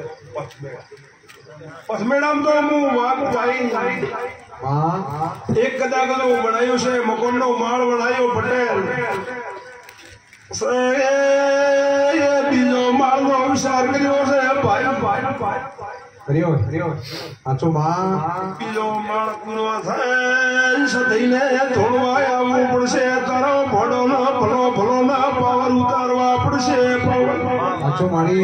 પથમેડામ તો હું વાગ ભાઈ मां એક કદા ગલો બનાયો છે મકોનનો માળ બનાયો પટેલ એ બીજો માળનો વિચાર કર્યો છે ભાઈ करियो हाचो मां બીજો માળ પૂરો થાય સદઈને ધોળવા આવવું પડશે તારો ભોળો ના ભલો ના પાવર ઉતારવા પડશે हाचो माड़ी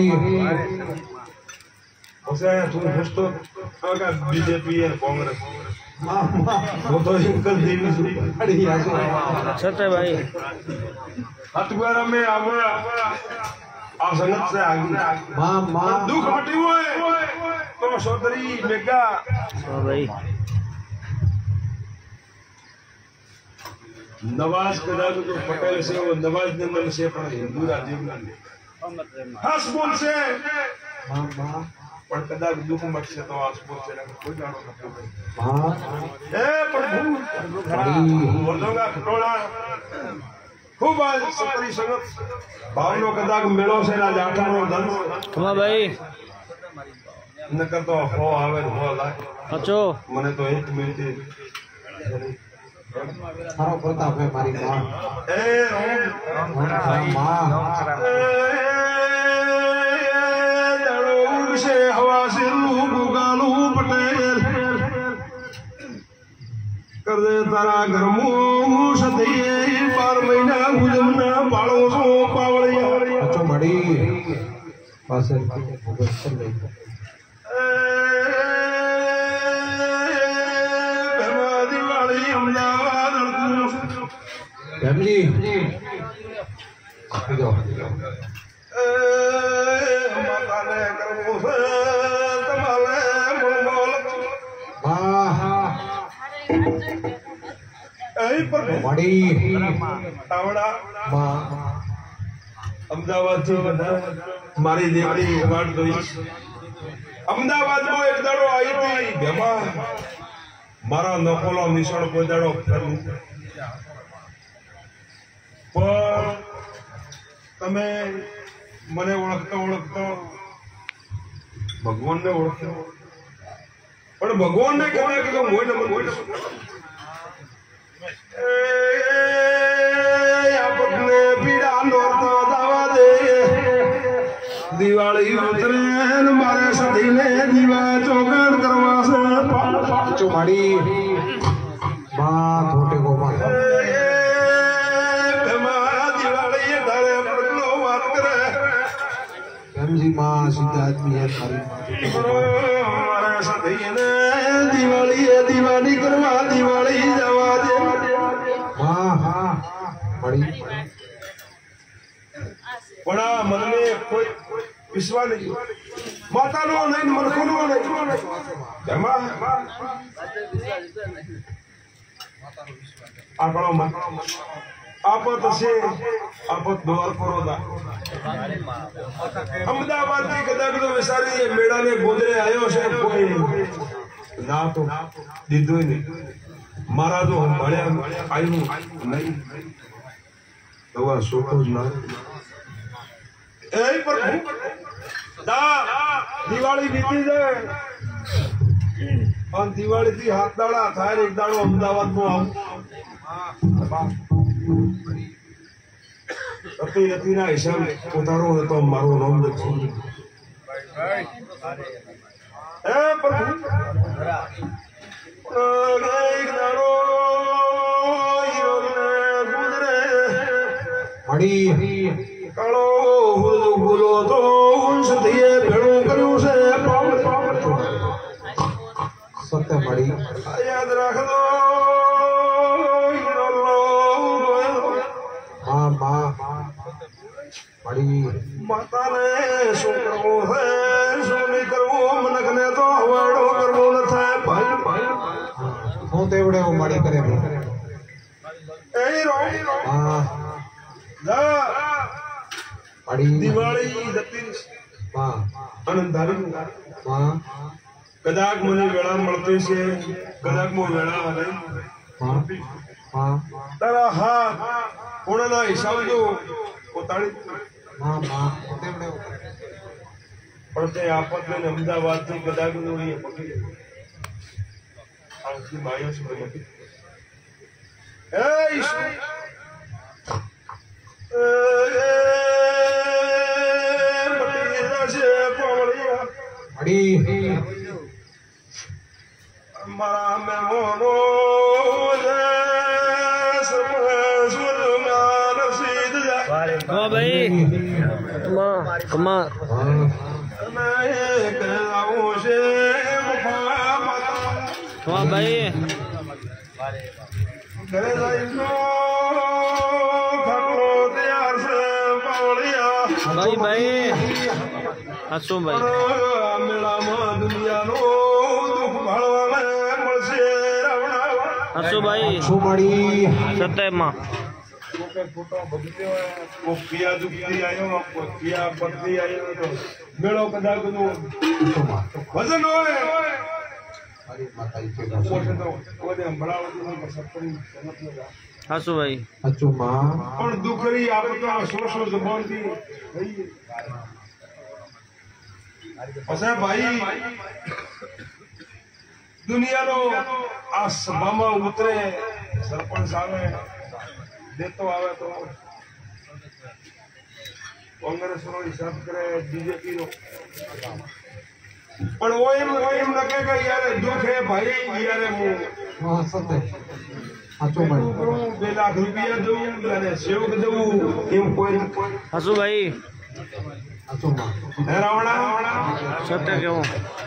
પછી તું હસતો આగా બીજેપી અને કોંગ્રેસ मां वो तो इनकल देवी सुनी माड़ी हाचो सत्य भाई हथगोरा में आवा आ संगत से आगी मां दुख हटी हुए तो सौदरी मेगा हाँ भाई नवाज कदा तो पटेल से वो नवाज नंदन से पर हिंदू राजीव गांधी हस बोल से मां पर कदा दुख मत से तो हस बोल से लगे कोई जानो न मां ए प्रभु माड़ी वर्दोगा खटोला खूब आज सतरी संगत भावनो कदा मेलो से ना जाठानो धन हाँ भाई नकर तो हो आवे हो लाग हचो मने तो एक मिनट थारो प्रताप है मारी मां ए मां दाड़ो ઘરમું સતઈએ 12 મહિના ગુજમના બાળો છો પાવળિયા અચ્છો મળી પાસે ભગત લઈ દિવાળી અમદાવાદ ફેમિલી માતાને કરવું છે તમારે બોલ મળી તાવડા અમદાવાદ મારી દેવડી વાટ જોઈ અમદાવાદમાં એક દાડો આવી હતી બેમાં મારા નકોલો નિશાળ કોઈ દાડો પણ તમે મને ઓળખતો ભગવાનને ઓળખતો પણ ભગવાનને કહેવાય કે હોય આપને પીડા નોરતો દાવા દે દિવાળી ઉતરે મારે સદીને દીવા ચોકડ કરવા છે મળી માં થોટે ગોમાં દિવાળી તારે પડલો વાત કરે ફેમિલી માં સીધા આદમી મારે સદીને દિવાળી કરવા દિવાળી જવા દે હા મળી પણ આ મને કોઈ વિશ્વાસ નહીં માતાનો નહીં મનખોનો નહીં એમાં આકળોમાં આપત હશે આપત દ્વાર પરોદા અમદાવાદ થી કદાચ તો વિચારી મેળાને ગોદરે આવ્યો છે કોઈ ના તો દીધું નહીં મારા તો ભણ્યા આવ્યું નહીં દવા સોખો જ ના એ પણ દિવાળી બીતી જાય અને દિવાળી થી 7 દાડા થાય એક દાડો અમદાવાદ માં આવું ના હિસાબ પોતાનો હતો મારું નામ લખું એ પ્રભુ એક દાડો મળી કાળો ભૂલો તો સતીએ ભેળું કર્યું છે સત્ય મળી યાદ રાખજો માં મળી માતાને શું કરવું છે શું નહીં કરવું મનકને તો હવાડો કરવો ન થાય ભાઈ હું તેવડે હું મળી કરે એ રો હા મળી દિવાળી જતી માં આનંદારી માં કદાચ મને વેળા મળતી છે કદાચ હું વેળા નહીં માં માં તારા હા કોણાના હિસાબ જો પોતાની માં હું તેવડે પણ તે આપત ને અમદાવાદ થી કદાચ નું અહીંયા પકડી આખી બાયો છે બધી એ ઈશ્વર મળી મારા મહેમાનો ભાઈ કમા ભાઈ ઘરે જઈનો ખાટલો તૈયાર છે પાવળિયા ભાઈ હસો ભાઈ મેળામાં દુનિયાનો દુઃખ ભાળવા મળશે હસો ભાઈ શું મળી સત્યમાં કોફિયા દુખતી આવ્યો કોફિયા પત્ની આવ્યો તો મેળો કદાચ વજન હોય મારી માતા ઈચ્છે પોતે તો કોને મળાવતું સત્તરી હસો ભાઈ અચ્છો માં પણ દુખરી આપણે તો સો જબાનથી થઈ પછી ભાઈ દુનિયાનો આ સભામાં ઉતરે સરપંચ આવે દેતો આવે તો કોંગ્રેસ નો હિસાબ કરે બીજેપી નો પણ એમ લગે કે યાર દુઃખ હે ભાઈ યાર હું હા સત્ય સાચું મારી 2 લાખ રૂપિયા દઉં અને સેવક દઉં એમ કોઈ હસુ ભાઈ સાચું માં હે રાવણા સત્ય કેવું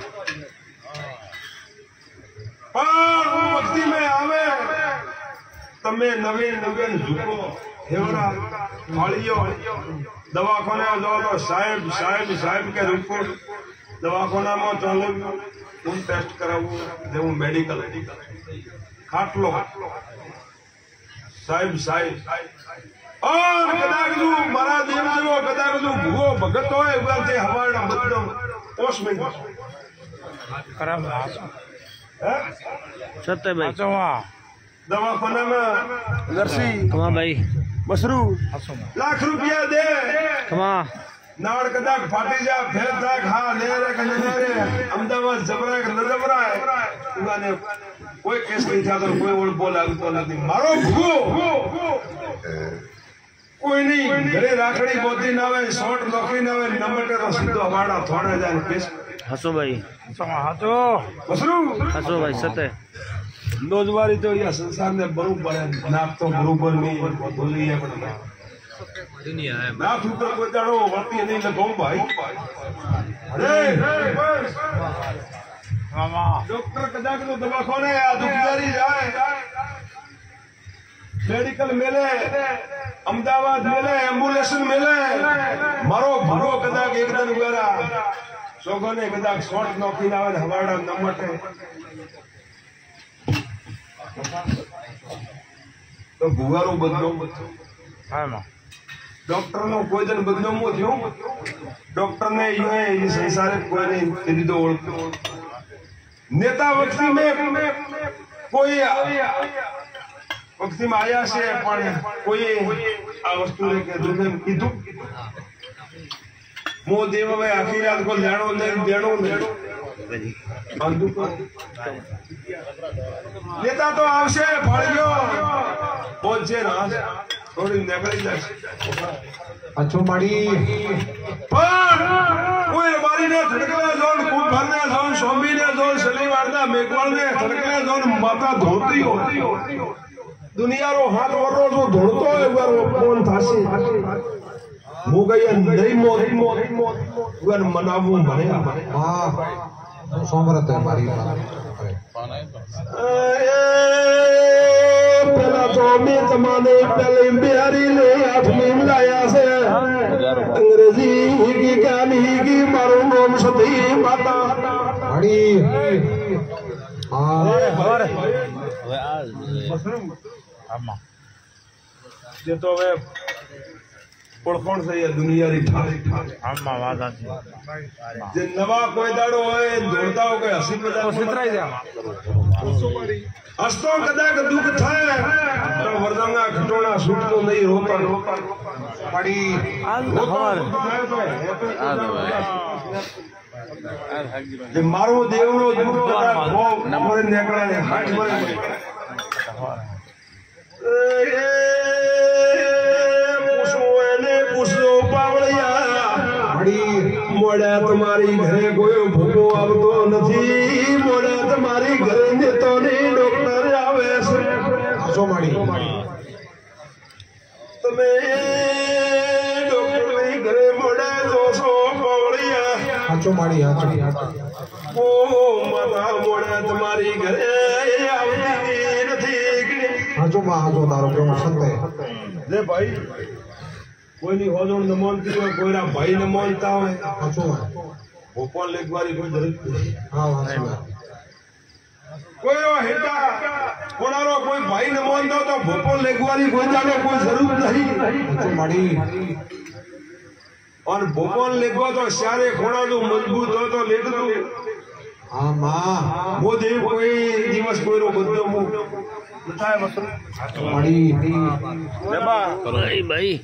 પણ ભક્તિ में આવે તમે નવીન નવીન ઝુકો હેવરા વાળીઓ દવાખાને જાઓ તો સાહેબ કે રૂપો દવાખાનામાં ચાલે હું ટેસ્ટ કરાવું દેવું મેડિકલ ખાટલો સાહેબ કદાચ મારા દેવ જેવો કદાચ ભૂવો ભગત હોય ઉગાથી હવાના બધો પોસ્ટમેન ખરાબ સત્યભાઈ દવાખાનામાં દર્શી કમા ભાઈ બસરું લાખ રૂપિયા દે કમા નાળ કદાચ ફાટી જા ફેર થાક હા લે રે કે ન રે અમદાવાદ જબરાય કે ન જબરાય ઉગાને કોઈ કેસ નહીં થતો કોઈ ઓળખો લાગતો નથી મારો ભૂગો કોઈ નહીં ઘરે રાખડી બોધી ના આવે શોર્ટ નોકરી ના આવે નંબર તો સીધો વાડા થોડા જાય કેસ હસુ ભાઈ બસરું હસુ ભાઈ સત્ય રોજવારી તો અહીંયા સંસારને બરોબર નાપ તો બરોબર નહીં બોલીએ પણ નાપ ઉપર કોઈ દાડો વર્તી નહીં લખો ભાઈ ડોક્ટર કદાચ નો દવાખાને આ દુખિયારી જાય મેડિકલ મેલે અમદાવાદ મેલે એમ્બ્યુલન્સ મેલે મારો ભરો કદાચ એકદમ ઉગારા સોગોને કદાચ શોર્ટ નોકરી ના આવે હવાડા ન મટે તો ભુવારો બદલો ડોક્ટર નો કોઈ જણ બદનામો થયો ડોક્ટર ને એ સંસારે કોઈ નહીં દીધો ઓળખતો નેતા વખતે મેં કોઈ વખતે આયા છે પણ કોઈ આ વસ્તુ કીધું મો દેવ હવે આખી રાત કોઈ લેણો નહીં દેણો નેતા તો આવશે ફળ્યો પહોંચે ના થોડી નીકળી જશે સાચું મારી કોઈ મારીને થડકલા જોન કુંભારને જોન સોંબીને જોન શનિવારના મેઘવાળને થડકલા જોન માતા ધોતી હોય દુનિયાનો હાથ વરો જો ધોળતો હોય કોણ થશે હું કહીએ નહીં મોત મનાવવું મને હા સોમરત મારી પેલા તો અમે તમારે પેલી બિહારી ને આઠમી લાયા છે અંગ્રેજી હીગી જ્ઞાન હીગી મારું નામ સતી માતા મારી હા જે તો હવે ઓળખણ થઈ દુનિયાની જે નવા કોઈ દાડો હોય દોડતા હોય કોઈ હસી હસતો કદાચ દુઃખ થાય તો વરદાના ઘટોણા છૂટતો નહીં રોતા મારી જે મારો દેવનો દુઃખ કદાચ બહુ નંબર નીકળે હાથ ભરે મોડા તમારી ઘરે કોઈ ભૂખો આવતો નથી મોડા તમારી ઘરે જતો નહીં ડોક્ટર આવે છે મારી તમે ડોક્ટરની ઘરે મોડા જોશો પાવળિયા સાચું મારી ઓ માતા મોડા તમારી ઘરે આવતી નથી સાચું માં સાચું તારો કેવું સંતે રે ભાઈ કોઈની હોજોણ ન માનતી હોય કોઈના ભાઈ ન માનતા હોય સાચું ભોપાલ લેખવારી કોઈ જરૂર નથી હા સાચું કોઈ હેટા કોણારો કોઈ ભાઈ ન માનતો તો ભોપાલ લેખવારી કોઈ જાણે કોઈ જરૂર નહીં સાચું મારી અને ભોપાલ લેખવા તો સારે ખોણાનું મજબૂત હોય તો લેખતું હા માં મોદી કોઈ દિવસ કોઈનો બધો મારી ભાઈ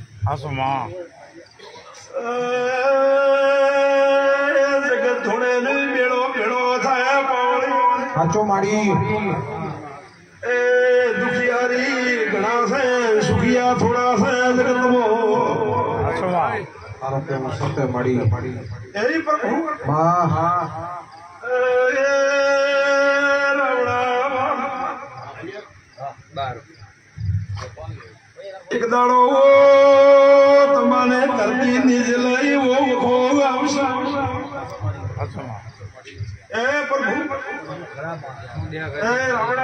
જગત થોડે નહીં મેળો ભેળો થાય સાચું મારી એ દુખિયારી ઘણા છે સુખિયા થોડા છે જગતમાં તારો કેવું સંતે મારી એની પ્રભુ માં રાવણા एक दाड़ो वो तमाने धरती नीचे लाई वो होगा ए प्रभु ए रावणा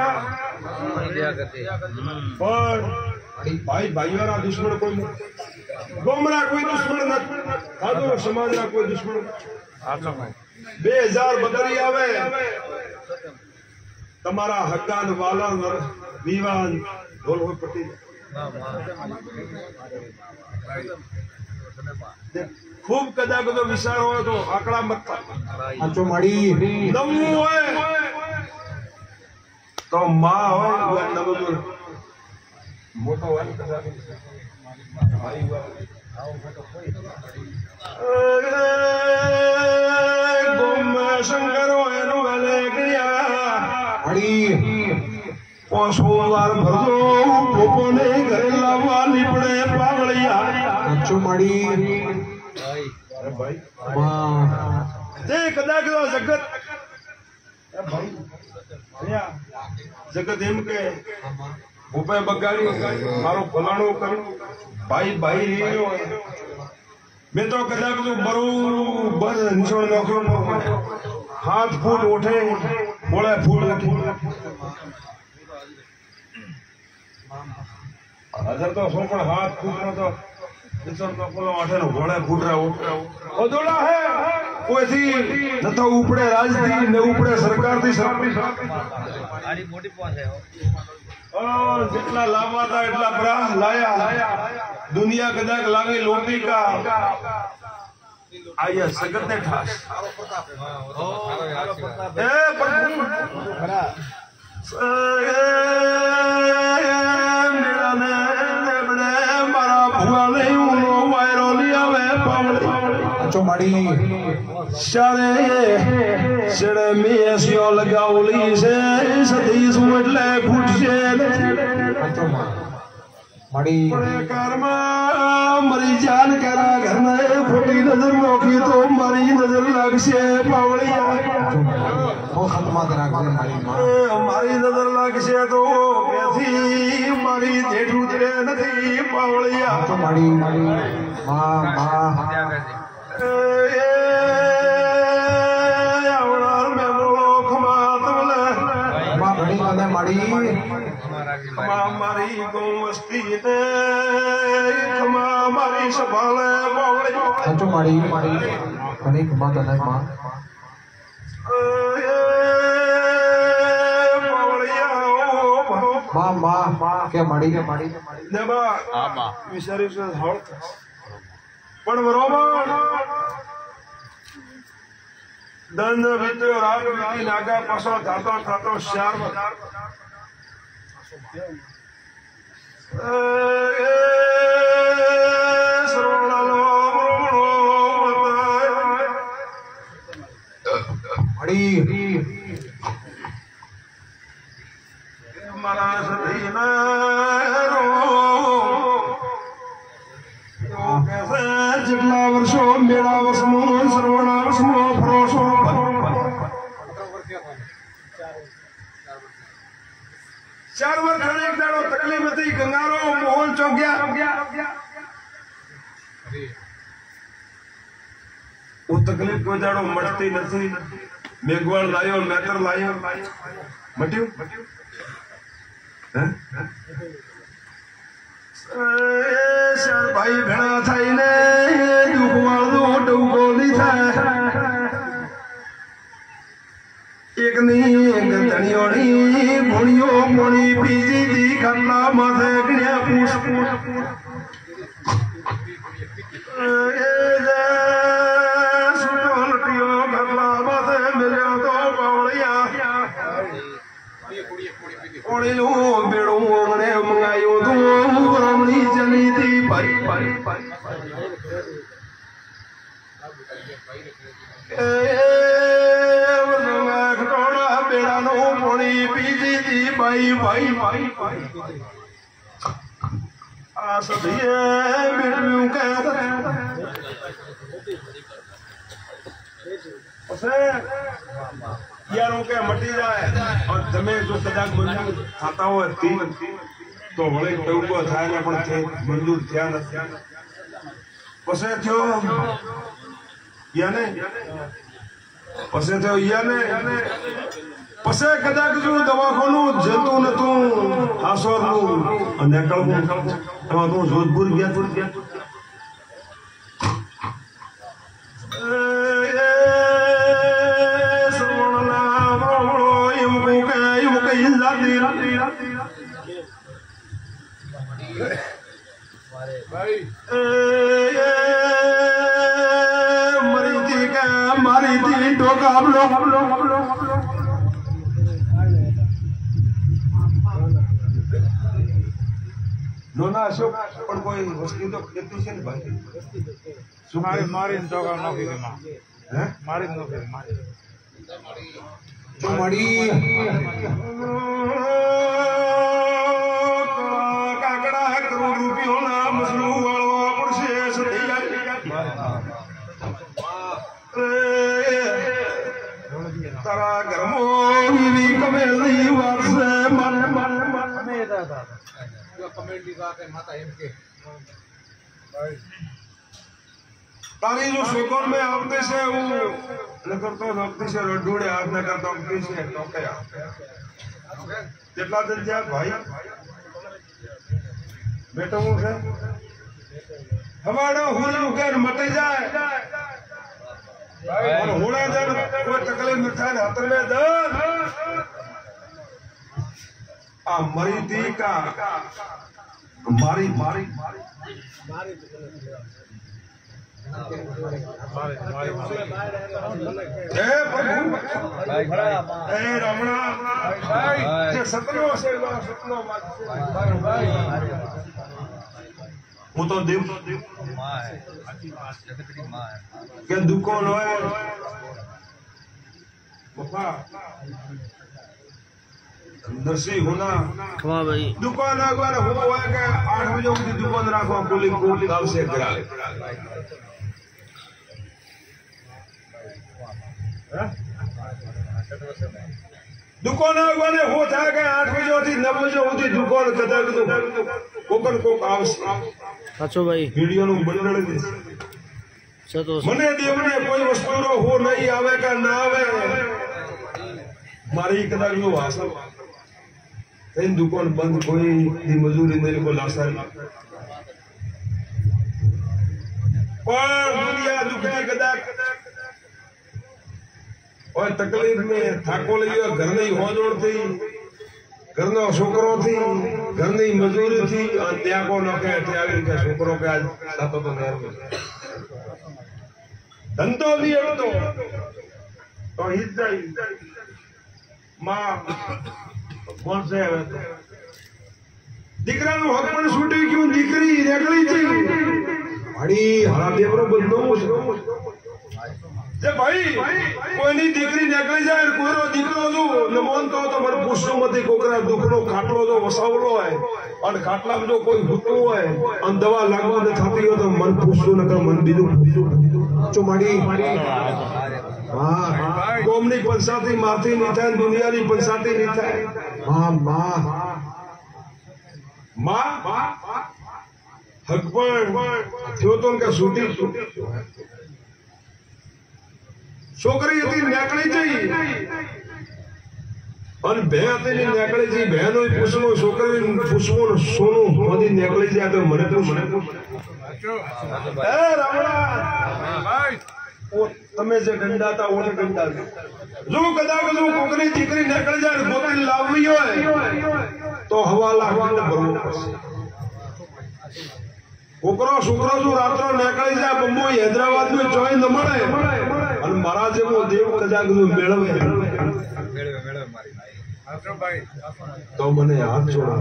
और भाई भाइयों रा दुश्मन कोई गोमरा कोई दुश्मन न साधु समाज रा कोई दुश्मन 2000 बकरी आवे तमारा हक्कान वाला विवाद बोल हो पटी खूब कदा कदो विचार हो तो आंकड़ा मत अचो मड़ी नमू है तो मां हो नमू मोटो है कदा भाई हुआ गोम शंकर होए नो वाले किया मड़ी पोसोवार भरदो पोपोने घरे लावा लिपड़े पागलिया अचो मड़ी अरे भाई मां देख कदा कदा जगत भाई भैया जगत एम के ऊपर बगाड़ी मारो फलाणो करू भाई भाई रीनो मैं तो कदा कदो बरोबर निशोण नौकरो हाथ फूट उठे बोले फूट उठे अगर तो सोपण हाथ फूटनो तो निशोण नौकरो आठे नो बोले फूट रहा ओदोला है कोई थी न तो उपड़े राजदी न उपड़े सरकार थी आड़ी मोटी पहुंच है जितना लावा था इतना बड़ा लाया दुनिया कदाक लागे लोटी का आया सगते ठास ए प्रभु मेरा ने बड़े मारा भुआ नहीं उनो वायरो लिया वे पावड़े अचो मड़ी सारे सड़े में सियो लगाउली से सदी सुमट ले फुट से अचो मड़ी कर्मा मरी जान करा घर में फुटी नजर नोकी तो मरी नजर लग से पावड़िया वो खत्मा करा के मड़ी मां हमारी नजर लग से तो कैसी मरी जेठ उतरे नथी पावड़िया अचो मड़ी मां मां मड़ी हमारी गोमस्ती ने हमारी संभाले बावड़े अचो मड़ी कने खमा तने मां बावड़िया मां के मड़ी देबा आबा विचारी से हळ पण बरोबर दंड बीतो रात बीती नागा पासो थातो शहर में मड़ी हमारा सदी न रो कैसे जितना वर्षो मेरा वर्षमो सर्वना वर्षमो फरोशो चार वर्ष एक दाड़ो तकलीफ थी गंगारो मोहन चौकिया वो तकलीफ कोई दाड़ो मटती नहीं मेघवाल लायो मेतर लायो मट्यू चार भाई भेड़ा थाई ने दुख वालो डुगो नी था एक नहीं गंधनियोनी भुणियो मोनी पीजी दी खन्ना माथे गण्या पूछ सुटो लटियो घरला माथे मिलियो तो बावड़िया ओड़ियो बेड़ो ने मंगायो तो रमणी चली थी भाई बेड़ा नो पोणी पीजी थी भाई आ सदिए मिलूं के यारों के मटी जाए और जमे जो कदाक मंजूर खाता हो तीन તો વળી ટૂંકો થાય ને પણ તે મંજૂર થયા નથી. પછી થયો યાને પછી થયો યાને પછી કદાચ જો દવાખાનું જતું નતું આસોરનું અને કળવું એમાં તું જોધપુર ગયા મારી થી ટોકા લોના અશોક પણ કોઈ વસ્તુ તો ખેતી છે ને ભાઈ શું મારી ટોકા નોખી દીધા હે મારી નોખી ચોમાડી કાકડા કરોડ રૂપિયોના મસલું વાળવા પડશે તારા ઘરમાં વીવી કમેલી વારસે મને कमेंट दी बात है माता एम के તારી જો શોકોર में આવતી છે હું નકર તો આવતી છે રડોડે હાથ ન કરતો આવતી છે ટોકયા કેટલા દિન થયા ભાઈ બેટો હું છે હવાડો હોલી ઉગેર મટી જાય और होड़ा जब कोई तकलीफ न થાય હાથ મે દર્દ આ મરી દી કા મારી મારી એ પ્રભુ એ રમણા જે સપનો છે સપનો હું તો દેવ કે દુકાન હોય પપ્પા नरसी होना वाह भाई दुकान अगर हो के 8 बजे उठी दुकान राखो पुलिस गांव से करा दुकान अगर हो था के 8 बजे उठी 9 बजे उठी दुकान कदर कोकन कोक आवશે સાચો ભાઈ વિડિયો નું બંડળ દે સતો મને દેવને કોઈ વસ્તુનો હો નહીં આવે કે ના આવે મારી કદાચ નો વાસણ इन दुकान बंद कोई दी मजूरी मेरे को लासारी पर दुनिया दुखती कदाक और तकलीफ में थाको लियो घर नहीं होजोड़ थी घर नो छोकरो थी घर नहीं मजूरी थी और त्यागो न के त्यागी के छोकरो के आज सातो तो नहर में धंधो भी हटो तो हित जाई मां कौन से દીકરા નું હક પણ છૂટી ગયું દીકરી રેગળી થઈ મારી હારા દેવરો બંધો જે ભાઈ કોઈની દીકરી રેગળી જાય કોઈનો દીકરો જો નમોન તો મને પૂછનો મતી કોકરા દુખનો ખાટલો જો વસાવલો હોય અને ખાટલામાં જો કોઈ ભૂતું હોય અને દવા લાગવા ન થતી હોય તો મન પૂછતો નકર મન બીજું ચો મારી હા કોમની પંચાયતી માથી નહીં થાય દુનિયાની પંચાયતી નહીં થાય હા માં માં હક પણ થયો તો કે છૂટી છોકરી હતી નીકળી જઈ અને બે હતી નીકળી જઈ બહેનો પૂછવું છોકરી પૂછવું સોનું મોદી નીકળી જાય તો મને તો મને એ રામડા ભાઈ તમે જે ગંડાતા ઓને ગંડા જો કદાચ જો કોકની દીકરી નીકળી જાય ગોતી લાવવી હોય તો હવાલા હવાને ભરવો પડશે કોકરો છોકરો જો રાત્રો નીકળી જાય બંબોઈ હૈદરાબાદ નું જોઈ ન મળે અને મારા જેવો દેવ કદાચ જો મેળવે તો મને હાથ જોડો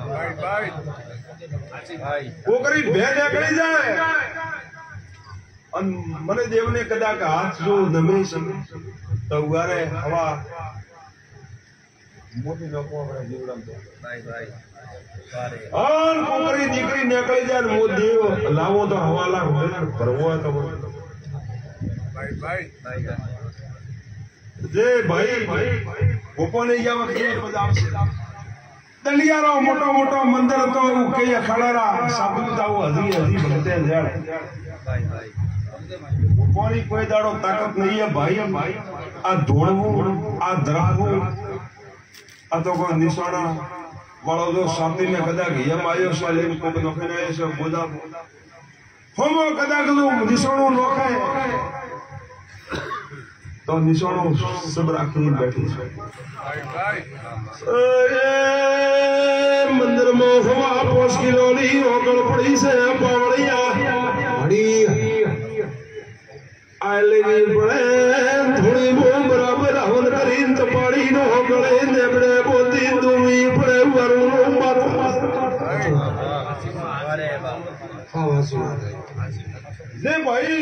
કોકરી બે નીકળી જાય અને મને દેવને કદાચ હાથ જો નમે તો ઉગારે હવા મોટી લોકો આપણે જીવડામ और कोकरी दीकरी निकली जाए वो देव लावो तो हवाला भरवो है तो भाई जे भाई गोपो ने या वक्त पंजाब से દલિયારો મોટો મોટો મંદિર તો કે ખળરા સાબુદાઓ હજી ભગતે જાળ કોની કોઈ દાડો તાકાત નહીં હે ભાઈ આ ધોળવું આ ધરાવું આ તો કોઈ નિશાણા વાળો જો સાતીને કદાચ યમ આવ્યો છે લઈને કોઈ નોખીને આવ્યો છે બોધા હોમો કદાચ જો નિશાણું નોખાય તો નિશાણું સબ રાખીને બેઠી છે મંદિર માં હવા 5 કિલોની ઓગળ પડી છે પાવળિયા ઘડી આલેલી પડે થોડી બોમ બરાબર હવન કરીને તપાડી નો ગળે નેબડે બોતી દુમી પડે વરુણો મારો હા વાસી ને ભાઈ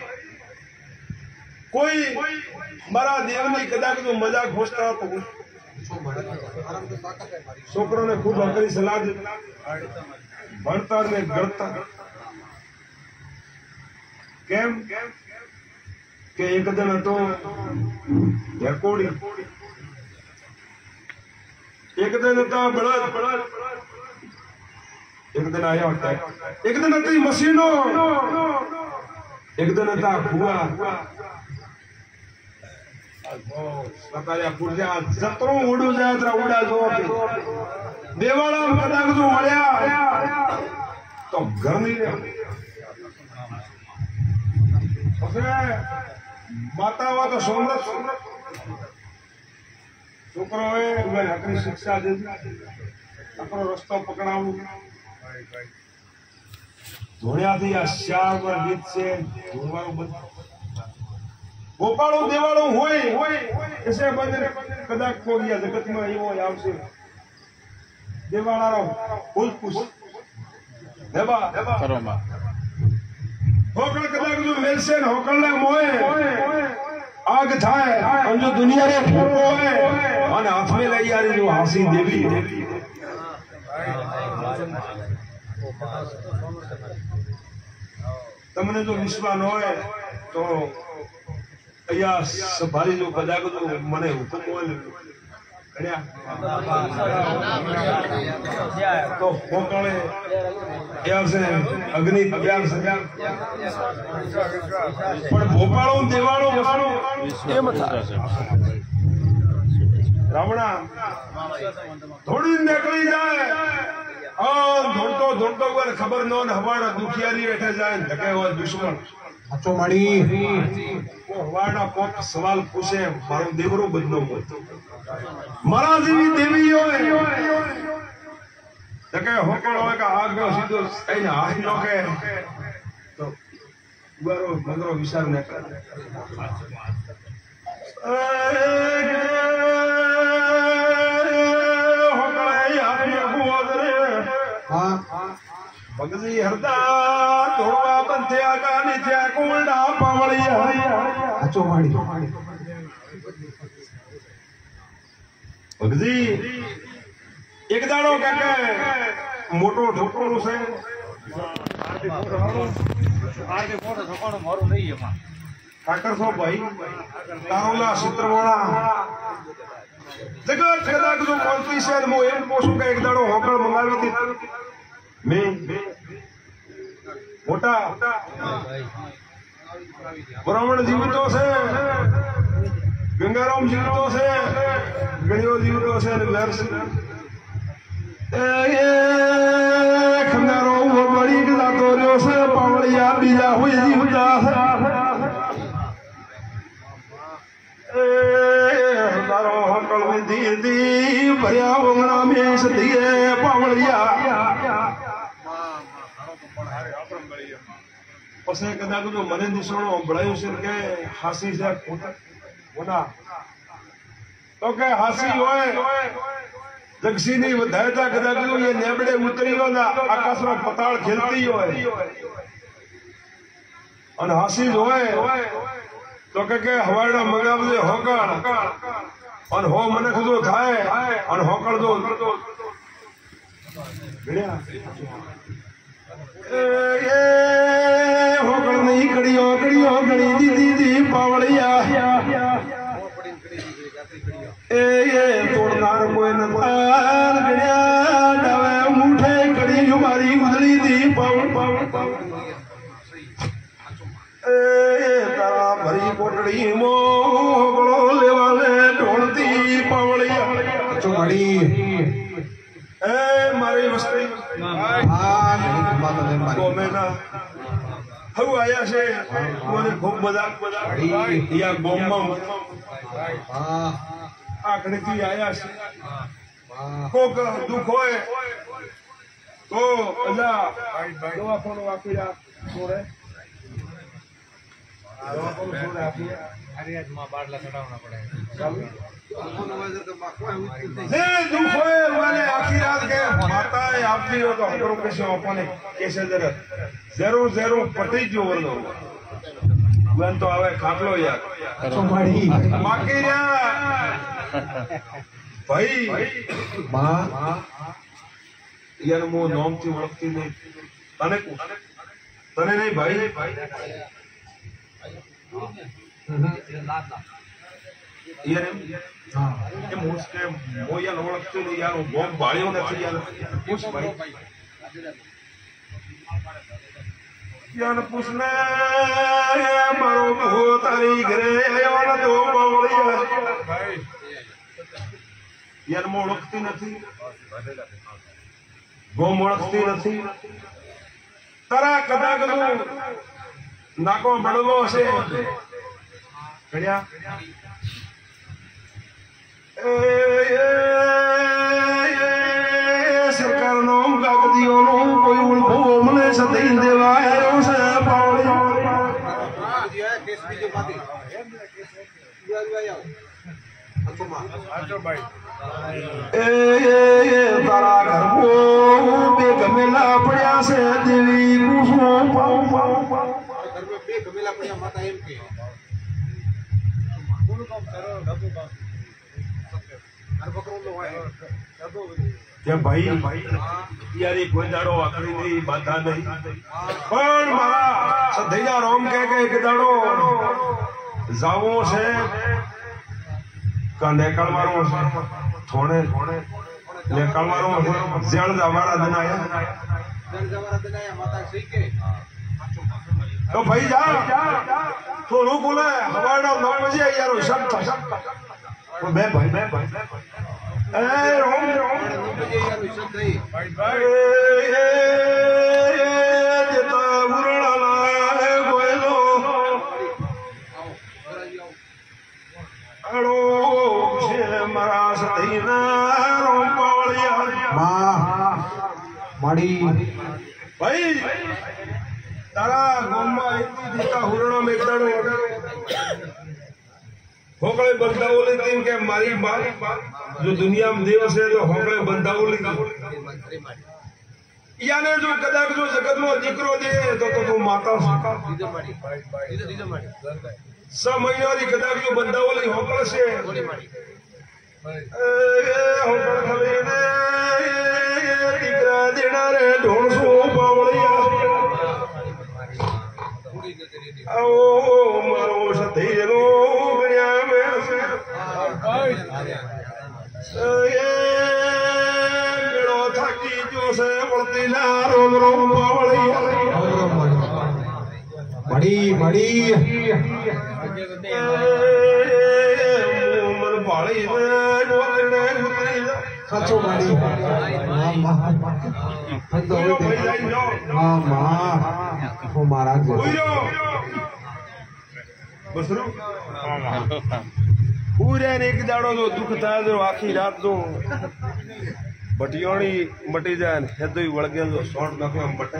કોઈ મારા દેવની કદાચ જો મજાક હોસ્તા તો છોકરોને ખૂબ અકરી સલાહ ભણતર ને ગણતર કેમ કે એક દિન હતો ઢેકોડી એક દિન હતા બળદ એક દિન આવ્યા એક દિન હતી મશીનો એક દિન હતા ભૂવા જતરો ઉડું જાય ઉડા જો દેવાળા કદાચ જો મળ્યા તો ઘરની માતાવા તો સોમરસ છોકરોએ હકની શિક્ષા દીધી આપણો રસ્તો પકડાવું ધોળિયાથી આ શ્યામ ગીત છે ધોળવાનું બધું ગોપાળું દેવાળું હોય એસે બંને કદાચ કોઈ જગતમાં એવો આવશે દેવાળાનો ફૂલપુષ દેવા હોકળ કદાચ જો મેલશે ને હોકળના મોએ આગ થાય અને જો દુનિયાનો ફૂકો હોય અને હાથમાં લઈ આવી જો હાસી દેવી તમને જો વિશ્વાસ ન હોય તો અહીંયા સંભાળી જો કદાચ જો મને હુકમ હોય તો હોકળે અગ્નિ પણ ભોપાળો દેવાળો એમ રાવણા થોડી નીકળી જાય ધોડતો ધોડતો ખબર ન હવાડા દુખિયારી બેઠે જાય ધકે હોય દુશ્મન સાચો માડી હવાડા કોક સવાલ પૂછે મારો દેવરો બદલો મારા જેવી દેવી હોય કે હોકળ હોય કે આગળ સીધો કઈને હાથ નોખે તો ઉગારો મંદરો વિચાર ન કરે ભગજી હરદા ધોળવા બંધ્યા ગાની થયા કોંડા પાવળિયા સાચો માડી ભગજી એક દાડો કે મોટો ઢોકળો છે કાકરસો ભાઈ તારોલા સૂત્રવાળા જગત કદાચ જો કોલતી છે હું એમ પૂછું કે એક દાડો હોકળ મંગાવી હતી મેં મોટા બ્રાહ્મણ જીવતો છે ગંગારામ જીવતો છે ગણિયો જીવતો છે અને નરસિંહ ખંડારો બળી જતો રહ્યો છે પાવળિયા બીજા હોય જીવતા તારો હકલ દીદી ભર્યા વંગણા મેષ દીએ પાવળિયા પછી કદાચ જો મને નિશાણો સંભળાયું છે કે હાસી છે ખોટા તો કે હાસી હોય જગસીની વધારતા કદાચ એ નેબડે ઉતરી ગયો ને આકાશમાં પતાળ ખેલતી હોય અને હાસી જ હોય તો કે હવાડા મંગાવજે હોકળ અને હો મને ખુદો થાય અને હોકળ દો હોકળ નહીં કડીઓ કડીઓ ગણી દીધી પાવળિયા તોડનાર કોઈ નતા ભાઈ મો ગળો લેવાને ઢોળતી પાવળિયા ચોમાડી એ મારી વસ્તી હા નહીં માતા ને મારી ગોમેના હવે આયા છે મને ખૂબ બધા યા ગોમમાં હા આખડેથી આયા છે વાહ કોક દુઃખ હોય તો અલા દવાખાનું આપી છોડે દવાખાનું છોડે આપી જે દુઃખ હોય મને આખી રાત કે માતાએ આપતી હોય તો હકરો કશો આપણને કેસે જરૂર પટી ગયો વરનો બેન તો હવે ખાટલો યાર ચોમાડી બાકી રહ્યા ભાઈ માં યાર મો નોમ થી ઓળખતી નહીં તને નહીં ભાઈ યાર હા એમ હું કે મો યાર ઓળખતી નહીં યાર હું બોમ્બ ભાળ્યો નથી યાર પૂછ ભાઈ યાર પૂછને મારો ભો તારી ઘરે આવ્યો તો બાવળિયા યાર મો ઓળખતી નથી ગોમ ઓળખતી નથી તારા કદાચ નાકો બળવો હશે ઘડ્યા સરકારનો કાગદીઓનો કોઈ ઉલભો મને સદઈ દેવા આવ્યો છે પાવળી તારા ઘરમો બે ગમેલા પડ્યા છે દેવી કુસુમ કે ભાઈ યાર કોઈ દાડો આખરી નહીં બાધા નહીં પણ મારા સધૈયા રોમ કે એક દાડો જાવો છે કાંડે કળવારો છે થોડે ને કળવારો છે જળ જવાડા દનાયા તો ભાઈ જા થોડું બોલે હવાડા 9 બજે યાર શબ્દ બે ભાઈ એ રોમ જતા ઉરળાલા ગોયલો અડો છે મારા સધીના રોમ પાવળિયા માં માડી ભાઈ તારા ગામમાં એટલી દીતા હુરણો મેકડાડો હોકળે બંધાવો લીધી કે મારી બાપ જો દુનિયામાં દિવસ છે તો હોકળે બંધાવો લીધી યાને જો કદાચ જો જગતમાં દીકરો દે તો તું માતા સ મહિનાની કદાચ જો બંધાવો લઈ હોકળ છે હોકળ ખલીને દીકરા દેનારે ઢોળસો પાવળિયા આવો મારો સધેરો ગયા મેળ છે મેળો થાકી જો છે વળતી ના રોમ રોમ મડી મડી મન ભાળી ને સાચો માડી માં હું મારા બસરું પૂરે એક દાડો જો દુઃખ થાય તો આખી રાત જો ભટિયોણી મટી જાય ને હેદોય વળગે જો શોર્ટ નાખે આમ બટે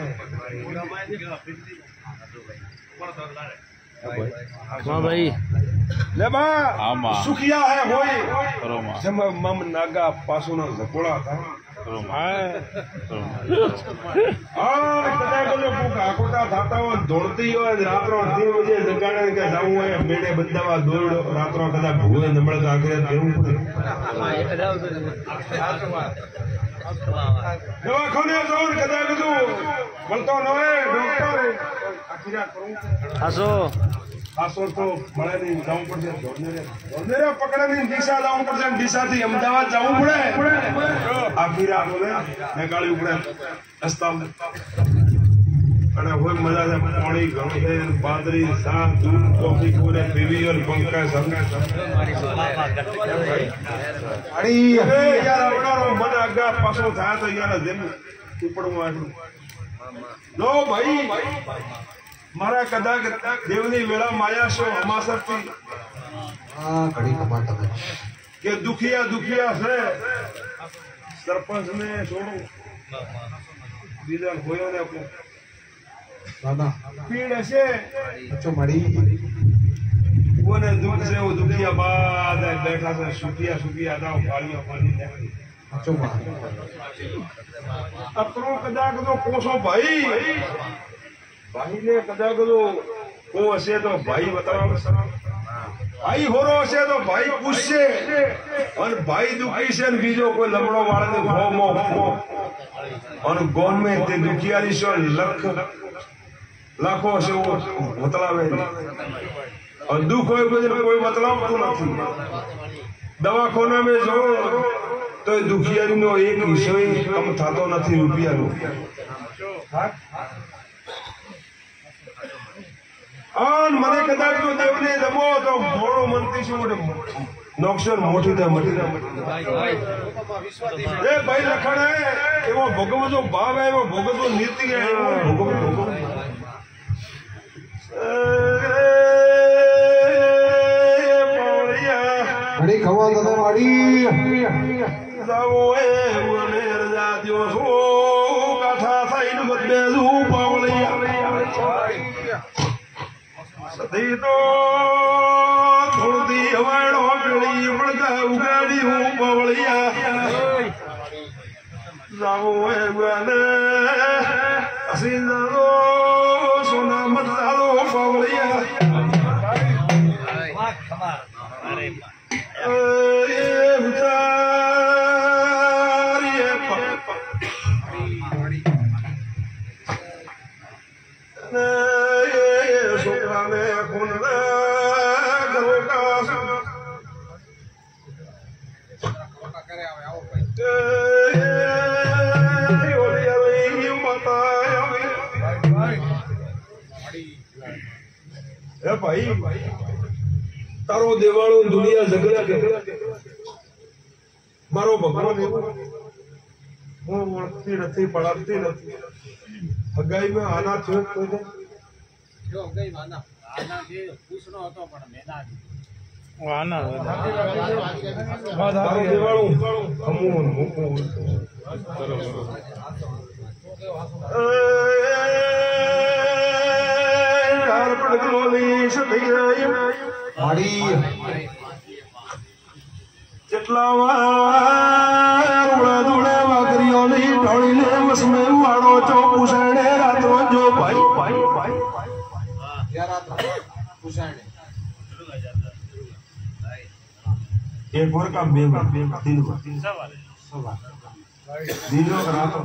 હા ભાઈ લે બા સુખિયા હે હોય જમ મમ નાગા પાસુનો ઝકોડા થાય આકોટા થતા હોય દોડતી હોય રાત્રો 3 વાગે જગાડે કે જવું હોય બેડે બંધાવા દોડ રાત્રો કદાચ ભૂવે નમળ કાંકરે કેવું પડે દવાખાને જોર કદાચ બધું મળતો ન હોય ડોક્ટર આખી રાત કરું હાસો ખાસો તો મળે નહીં જવું પડશે ધોરનેરે પકડેની દિશા જવું પડશે દિશાથી અમદાવાદ જવું પડે આખી રાત ને નીકાળવી પડે રસ્તા અને હોય મજા છે પાણી ઘણું છે બાદરી શાક દૂધ કોફી પૂરે પીવી અને પંખા સંગા યાર આવડાનો મને આગા પાછો થાય તો યાર જેમ ઉપડવું આવ્યું લો ભાઈ મારા કદાચ દેવની વેળા માયા છો અમાસરથી હા ઘડી કમાટ તમે કે દુખિયા છે સરપંચ ને છોડું બીજા હોયો ને દાદા પીડ હશે અચ્છો મળી કોને દુઃખ છે એવું દુખિયા બાદ બેઠા છે સુખિયા દાવ પાળીઓ પાણી અચ્છો માં અપરો કદાચ તો કોસો ભાઈ ને કદાચ તો કો હશે તો ભાઈ બતાવશે ભાઈ હોરો હશે તો ભાઈ પૂછશે અને ભાઈ દુખી છે ને બીજો કોઈ લમડો વાળે અને ગોમે તે દુખિયારી છો લાખો હશે બતલાવે દુઃખ હોય કોઈ બતલાવતું નથી દવાખાના મેં જો તો દુખિયારી નો એક વિષય કમ થતો નથી રૂપિયાનો મને કદાચ તો દેવને જમો તો મોડો મનથી શું નોક્ષર મોટી થાય મટી એ ભાઈ લખણે એવો ભોગવતો ભાવ એવો ભોગવતો નીતિ એવો ભોગવતો ઘડી ખવા દાદા માડી જાવો એ મને રજા દ્યો છો કાઠા થઈને બધે જુ પાવળિયા સદી તો થોડી હવાડો પેળી પડતા ઉગાડી હું પવળિયા જાવો એ મને અસીનો સોના મતદારો પવળિયા ભાઈ તારો દેવાળો દુનિયા જગત કે મારો ભગવાન હું ઓળખતી નથી પડાવતી નથી હગાઈ માં આના થયો કોઈ દે જો ગઈ આના જે પૂછનો હતો પણ મેના તારો દેવાળો હમું મૂકું જેટલા વાર ધૂળે વાગરીઓની ઢોળીને વસમે વાળો છો પૂછાણે રાત્રો જો ભાઈ એક વાર કા બે વાર तीन વાર दिनों का रात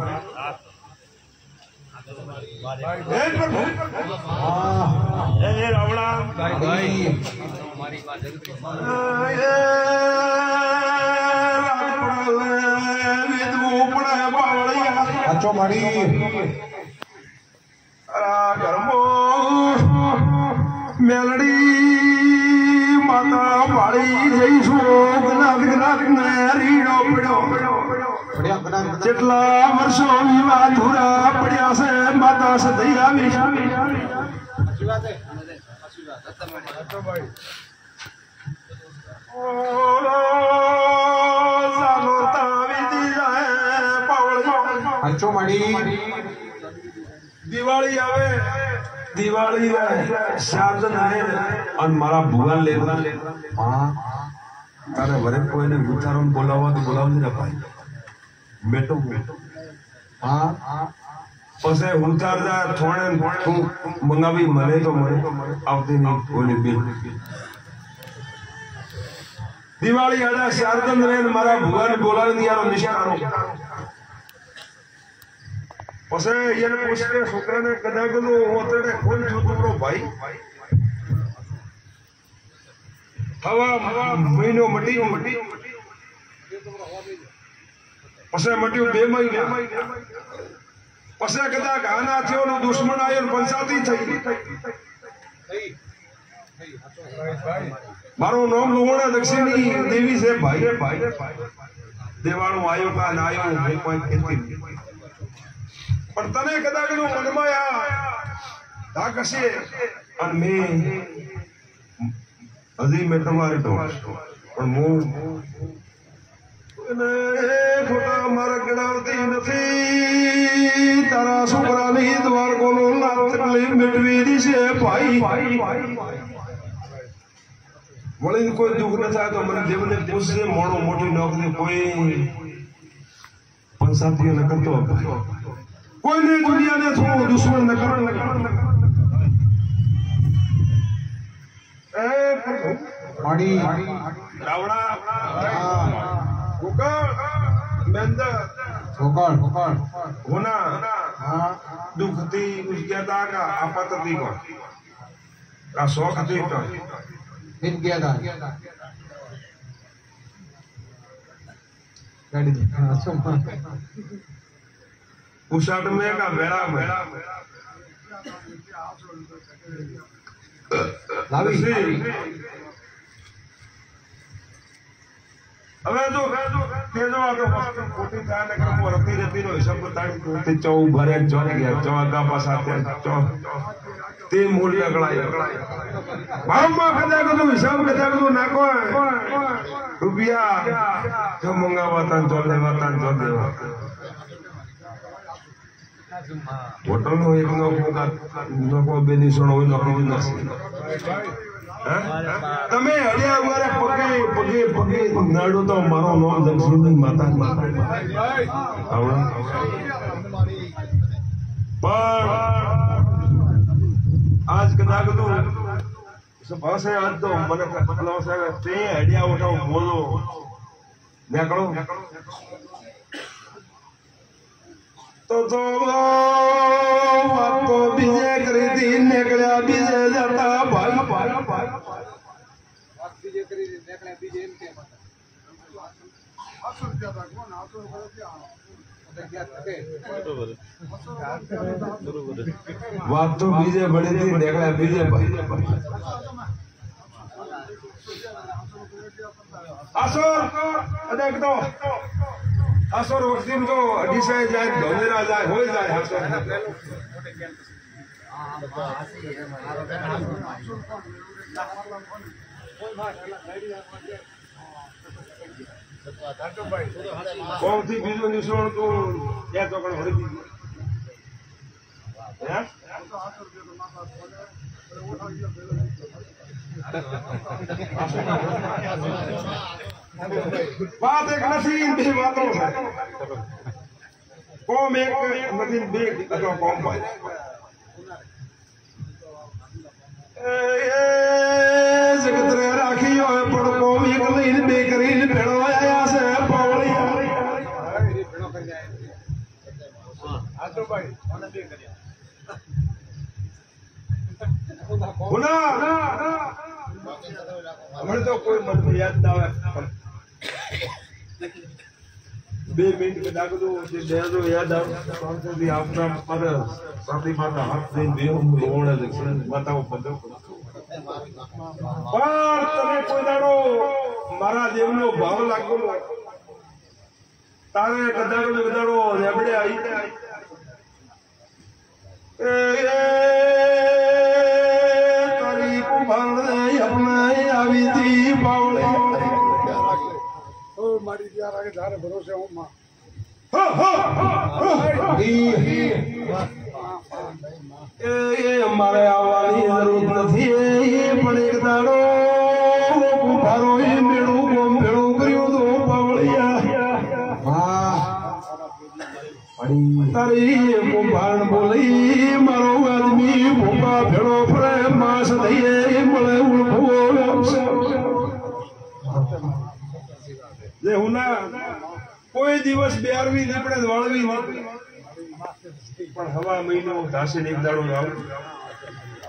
रावणा अच्छो माड़ी मेलडी माता पाड़ी जईसु रीड़ो जेटला वर्षो विवाह धूरा पड़िया से माता सदैया अच्छो माड़ी दिवाली आवे दिवाली शाद और मारा भुवन ले हाँ तारे वरे कोई ने गुथारो बोलावा तो बोलाव नहीं भाई बेटो हाँ पसे उतार जा थोड़े मंगावी मले तो मरे आवती नहीं बोली बिल दिवाली आजा शारदन रे मारा भुवन बोलावे नहीं यारो निशानो पसे ये पूछते छोकरा ने कदा गलो होतड़े कोण जो तोरो भाई हवा महीनो मटी पसे मट्યું 2 મહિના પછી કદાચ આના થયો નો દુશ્મન આવ્યો ને પંચાયતી થઈ મારું નામ લુવાણા દક્ષિણી દેવી છે ભાઈ દેવાળું આવ્યો કા ના આવ્યો હું કોઈ કહેતી પણ તને કદાચ નો મનમાં આ કશે અને મેં હજી મેં તમારી તો પણ હું ખોટા મારા ગણાવતી નથી તારા છોકરાની દ્વારકોનો નાતકલી મેળવી દીશે ભાઈ વળીને કોઈ દુઃખ ન થાય તો મને દેવને પૂછશે મોડો મોટી નોકરી કોઈ પંચાયતીઓ ન કરતો કોઈને દુનિયાને થોડો દુશ્મન ન કરો પાણી રાવણા કુકર મેંદર કોકણ હોના હા દુઃખથી ઉજ્ઞાતા કા આપતતી કો કા શોખથી કા इन किया था गाड़ी दे अच्छा उषाट में का बेड़ा में लावी હવે જો તેજો આ તો ખોટી થાય ને કે રતી રતી નો હિસાબ બતાડી તે ચૌ ભરે ચોને ગયા ચૌ આગા પાછા ચૌ તે મૂળ લગડાય ભાવમાં કદા કદું હિસાબ કદા કદું નાખો રૂપિયા જો મંગાવાતા જો લેવાતા જો દેવા હોટલ નો એક નો બેની સોનો હોય નોકરી નથી તમે હડિયા વારે પગે નાડો તો મારો નામ દક્ષિણની માતા પણ આજ કદાચ તો પાસે આજ તો મને કપલો સાહેબ તે હડિયા ઉઠાવ બોલો નીકળો તો વાત તો બીજે કરી દી નીકળ્યા બીજે જતા ભાઈ બીજે કરી નીકળે બીજે એમ કે વાત તો બીજે બળી હતી નીકળ્યા બીજે આસોર અનેક તો આસોર વખતે તો અઢીસાય જાય ધોનેરા જાય હોય જાય આસોર કોમ થી બીજું નિશાન તો ત્યાં ચોકડ હળી દીધું વાત એક નથી બે વાતો છે કોમ એક નથી બે અથવા કોમ ભાઈ જગત રે રાખી હોય પણ કોમ એક લઈને બે કરીને ભેળો આયા છે પાવળી હમણાં તો કોઈ મને યાદ ના આવે બે મિનિટ કદાચ જે ડેરો યાદ આવે આપણા મારે સાથે માતા હાથ દઈને બે રોવણ બતાવો બધો પણ તમે કોઈ દાડો મારા દેવનો ભાવ લાગ્યો તારે કદાડો રેબડે આવી તારી કુભાર આવી હતી બાવળે મારી ત્યાં રાખે તારે ભરોસે હું માં મારે આવવાની જરૂર નથી પણ એક દાડો કુભારો એ મેળું કર્યું તો બાવળિયા તારી કુંભાર બોલી મારો આદમી ભૂપા ભેળો ફરે માસ દઈએ મળે ઉલખવો જે હું ના કોઈ દિવસ બેરવી નીકળે વાળવી નથી પણ હવા મહિનો ધાસે એક દાડો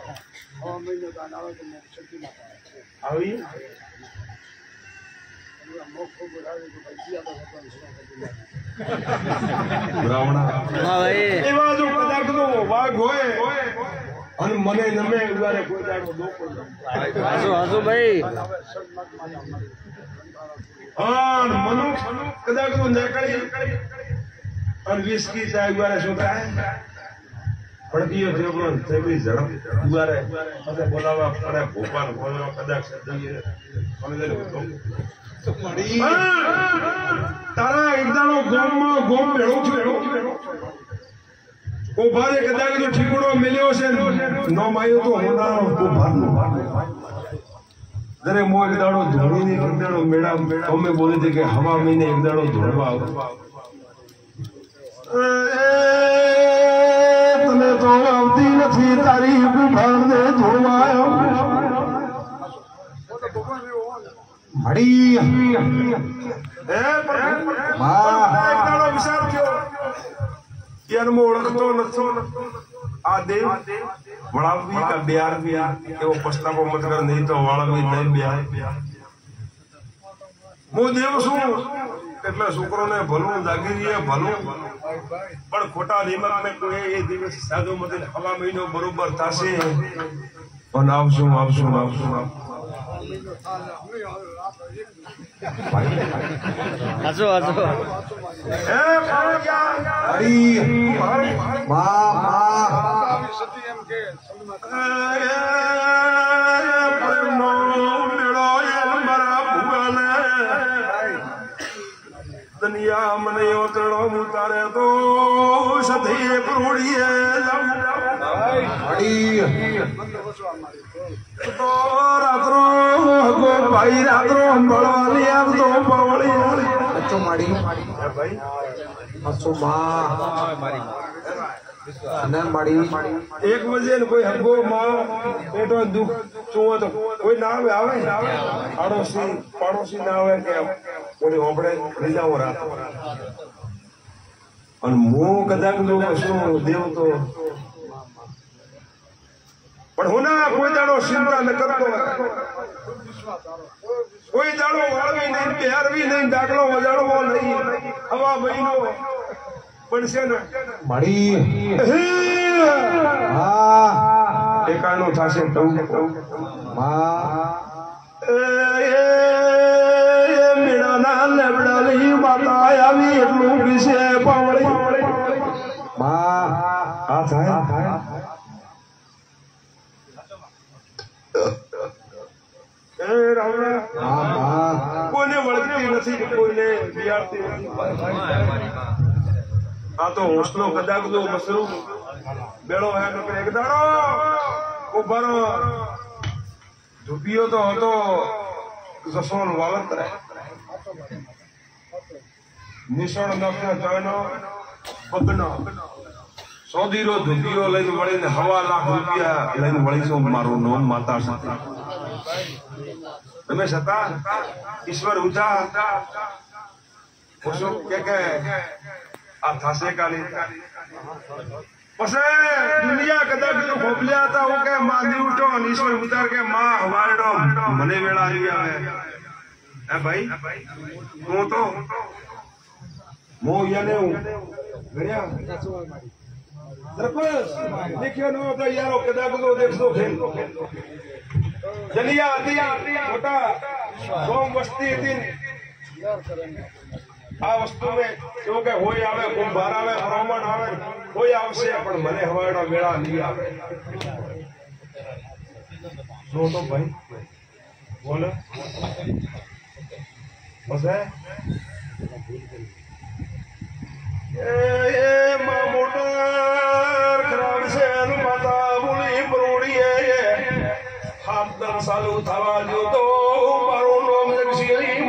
આવી એવા જો કદાચ તો વાઘ હોય અને મને નમે ઉગારે કોઈ દાડો ડોકો હાસુ ભાઈ હા મનુષ્ય કદાચ તો નીકળી અને વિસ્કી ચાય ઉગારે શું થાય પડતીઓ જેવડો તેવી ઝડપ ઉગારે અને બોલાવા પડે ભોપાલ બોલાવા કદાચ દઈએ તારા એકદાનો ગોમમાં ગોમ ભેળું છું કોભારે કદાચ તો ઠીકડો મિલ્યો છે નો માયો તો હોનારો કોભારનો દરે મો એક દાડો ધોળીને એક દાડો મેળા અમે બોલી દે કે હવા મહિને એક દાડો ધોળવા આવો તને તો આવતી નથી તારી કોભારને ધોળવા આવ્યો મળી વિચાર થયો યાર ઓળખતો નતો આ દેવ વળાવી કા બિહાર એવો પસ્તાવો મત કર નહીં તો વળાવી નહીં બિહાર હું દેવ છું એટલે છોકરોને ભલું જાગીરીએ ભલું પણ ખોટા દિમાગ ને કોઈ એ દિવસ સાદો મત હવા મહિનો બરોબર થશે પણ આવશું હાસુ દનિયા મને ઓતડો મુતારે તો સધી પ્રોડીએ તો રાત્રો ગો ભાઈ રાત્રો મળવાની આમ તો પવળી અચ્છો માડી ભાઈ અચ્છો માં અને માડી 1 બજે ને કોઈ હગો માં પેટો દુખ ચુઓ તો કોઈ ના આવે પાડોશી ના આવે કે કોઈ ઓપડે લઈ જાવ રાત અને હું કદાચ શું દેવ તો પણ હોના કોઈ દાડો ચિંતા ન કરતો કોઈ દાડો વાળવી નહીં બિહારવી નહીં દાખલો વજાડવો નહીં હવા મહિનો પણ છે ને મળી હા એકાણું થશે મીણાના લેબડાની માતા આવી એટલું વિશે પાવળી આ થાય કોઈને વળગતી નથી કોઈને બિયારતી નથી આ તો હોસલો કદાચ તો મશરૂમ બેડો એક દાડો ઉભારો ધૂપિયો તો હતો જસોન વાવતરે નિશણ નફ્યો જોઈનો પગનો સોદીરો ધૂપિયો લઈને મળીને હવા લાખ રૂપિયા લઈને મળીશું મારું નામ માતા સાથે તમે છતાં ઈશ્વર ઊંચા કે આ થશે કાલી પછી દુનિયા કદાચ ખોપલ્યા હતા હું કે માંદી ઉઠો અને ઈશ્વર ઉતાર કે માં હવાડો મને વેળા આવી આવે હે ભાઈ હું તો મો યાને હું ગણ્યા સરપંચ દેખ્યો નો તો યારો કદાચ તો દેખજો ખેલ જલિયા હતી મોટા ગોમ વસ્તી હતી આ વસ્તુ में એવું કે હોય આવે કુંભાર આવે બ્રાહ્મણ આવે કોઈ આવશે પણ મને હવાડો વેળા નહીં આવે જો તો ભાઈ બોલો બસ એ માં મોટર ખરાબ છે માતા બોલી બરોડીએ હાથ દર સાલુ થવા જો તો મારું નામ જગશીરી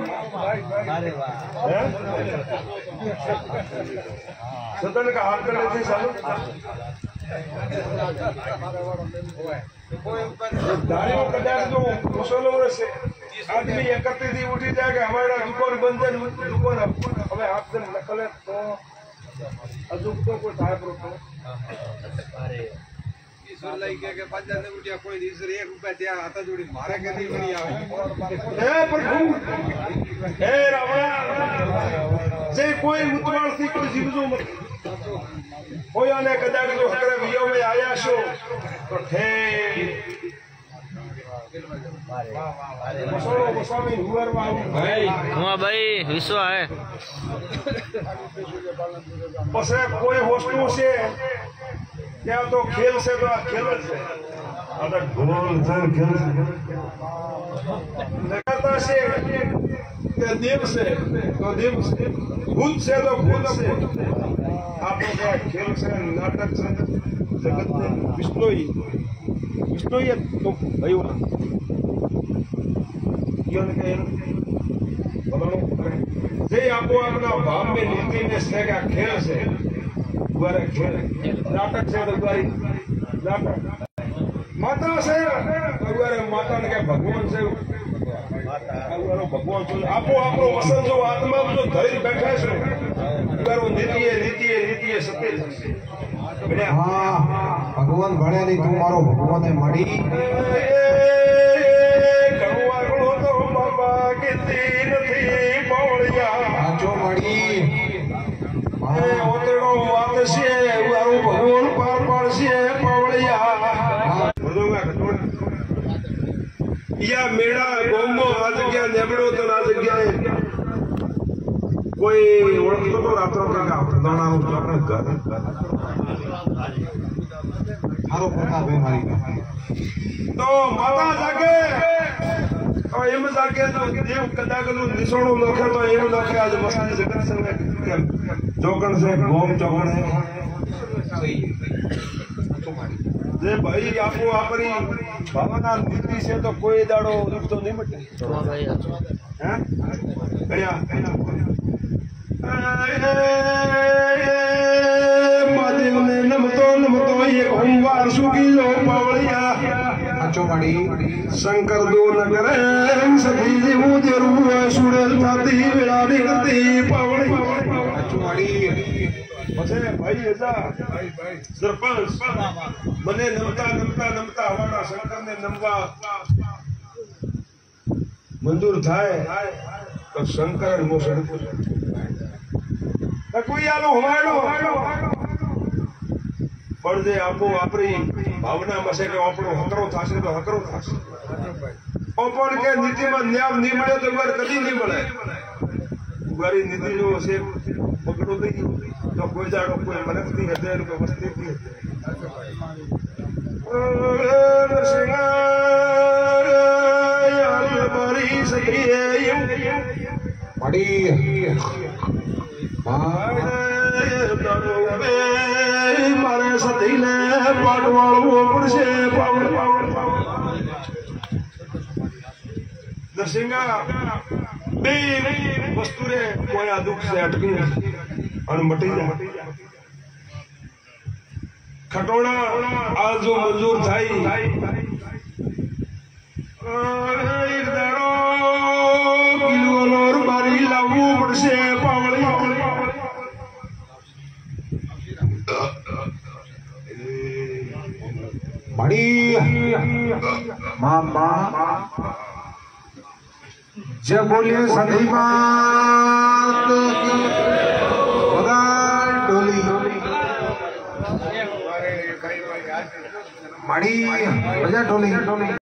सदन का हाथ करने से चालू दाढ़ी कदाच जो मुसलो से आदमी एकत्रित ही उठी जाए कि हमारा दुकान बंद है दुकान हमें हाथ से नकल तो अजुक तो कोई था હે પ્રભુ હે રાવણ જે કોઈ ઉતવાળ થી કોઈ જીવજો મત કોયાને કદાચ જો હકરે વિયો મે આયા છો તો ઠે બસોડો બસાવી હુવર માં हाँ भाई विश्व है પસે કોઈ વસ્તુ છે ત્યાં તો ખેલ છે તો આ ખેલ જ છે આ તો ઢોલ છે ખેલ નકરતા છે કે દેવ છે તો દેવ છે ભૂત છે તો ભૂત છે આપણે જે ખેલ છે નાટક છે જગત ને વિષ્ણુએ તો ભયો યન કે જે આપો આપના ભાવ में नीति में से का खेल से द्वारा खेल नाटक से द्वारा नाटक माता से द्वारा माता ने के भगवान से द्वारा भगवान से आपो आपरो वसन जो आत्मा जो धैर्य बैठा है द्वारा नीति है सत्य है હા ભગવાન ભણે નહીં તું મારો ભગવાને મળી કરુઆ તો બાબા કીધી નથી બોળિયા સાચો મળી ઓતડો વાત છે ઉવારું ભગવાન પાર પાડશે પાવળિયા બધોમાં ઘટોળ યા મેળા ગોમો આ જગ્યા નેબડો તો આ જગ્યાએ કોઈ ઓળખતો તો રાત્રો કાકા પ્રધાનાનું આપણે ઘર સારો પ્રતાપ હે મારી તો માતા જાગે તો એમ જાગે તો દેવ કદાગનું નિસોણું લખે તો એમ લખે આજ મસ્તી જગત સંગે ચોકણ છે ગોમ ચોકણ છે જે ભાઈ આપો આપણી ભાવના નીતિ છે તો કોઈ દાડો દુઃખ તો નહીં મટે હે કયા મહાદેવને નમતો એક હોમવાર સુખી લો પાવળિયા સાચો મળી શંકર દો ન કરે સખી જેવું જેરું સુડેલ થાતી વેળાની ગતિ પાવળી સાચું મળી પછી ભાઈ એજા સરપંચ મને નમતા હવાના શંકરને નમવા મંજૂર થાય તો શંકર મોસડ કોઈ આલો હવાડો પણ જે આપો આપણી ભાવનામાં છે કે આપણો હકરો થશે તો હકરો થશે પણ કે નીતિમાં ન્યાય નહીં મળે તો વાર કદી નહીં મળે ઉગારી નીતિ જો છે પકડો થઈ તો કોઈ જાડો કોઈ મનસ નહીં હશે કોઈ વસ્તી નહીં મારે સતીને પાડવાળવો પડશે નરસિંહા બે વસ્તુ રે કોઈ આ દુઃખ છે અટકી અને મટી જાય ખટોણા આ જો મંજૂર થાય એક દાડો કિલોનોર મારી લાવવું પડશે પાવળી મળી માં जय बोलिए सधी मात डोली मड़ी बजा डोली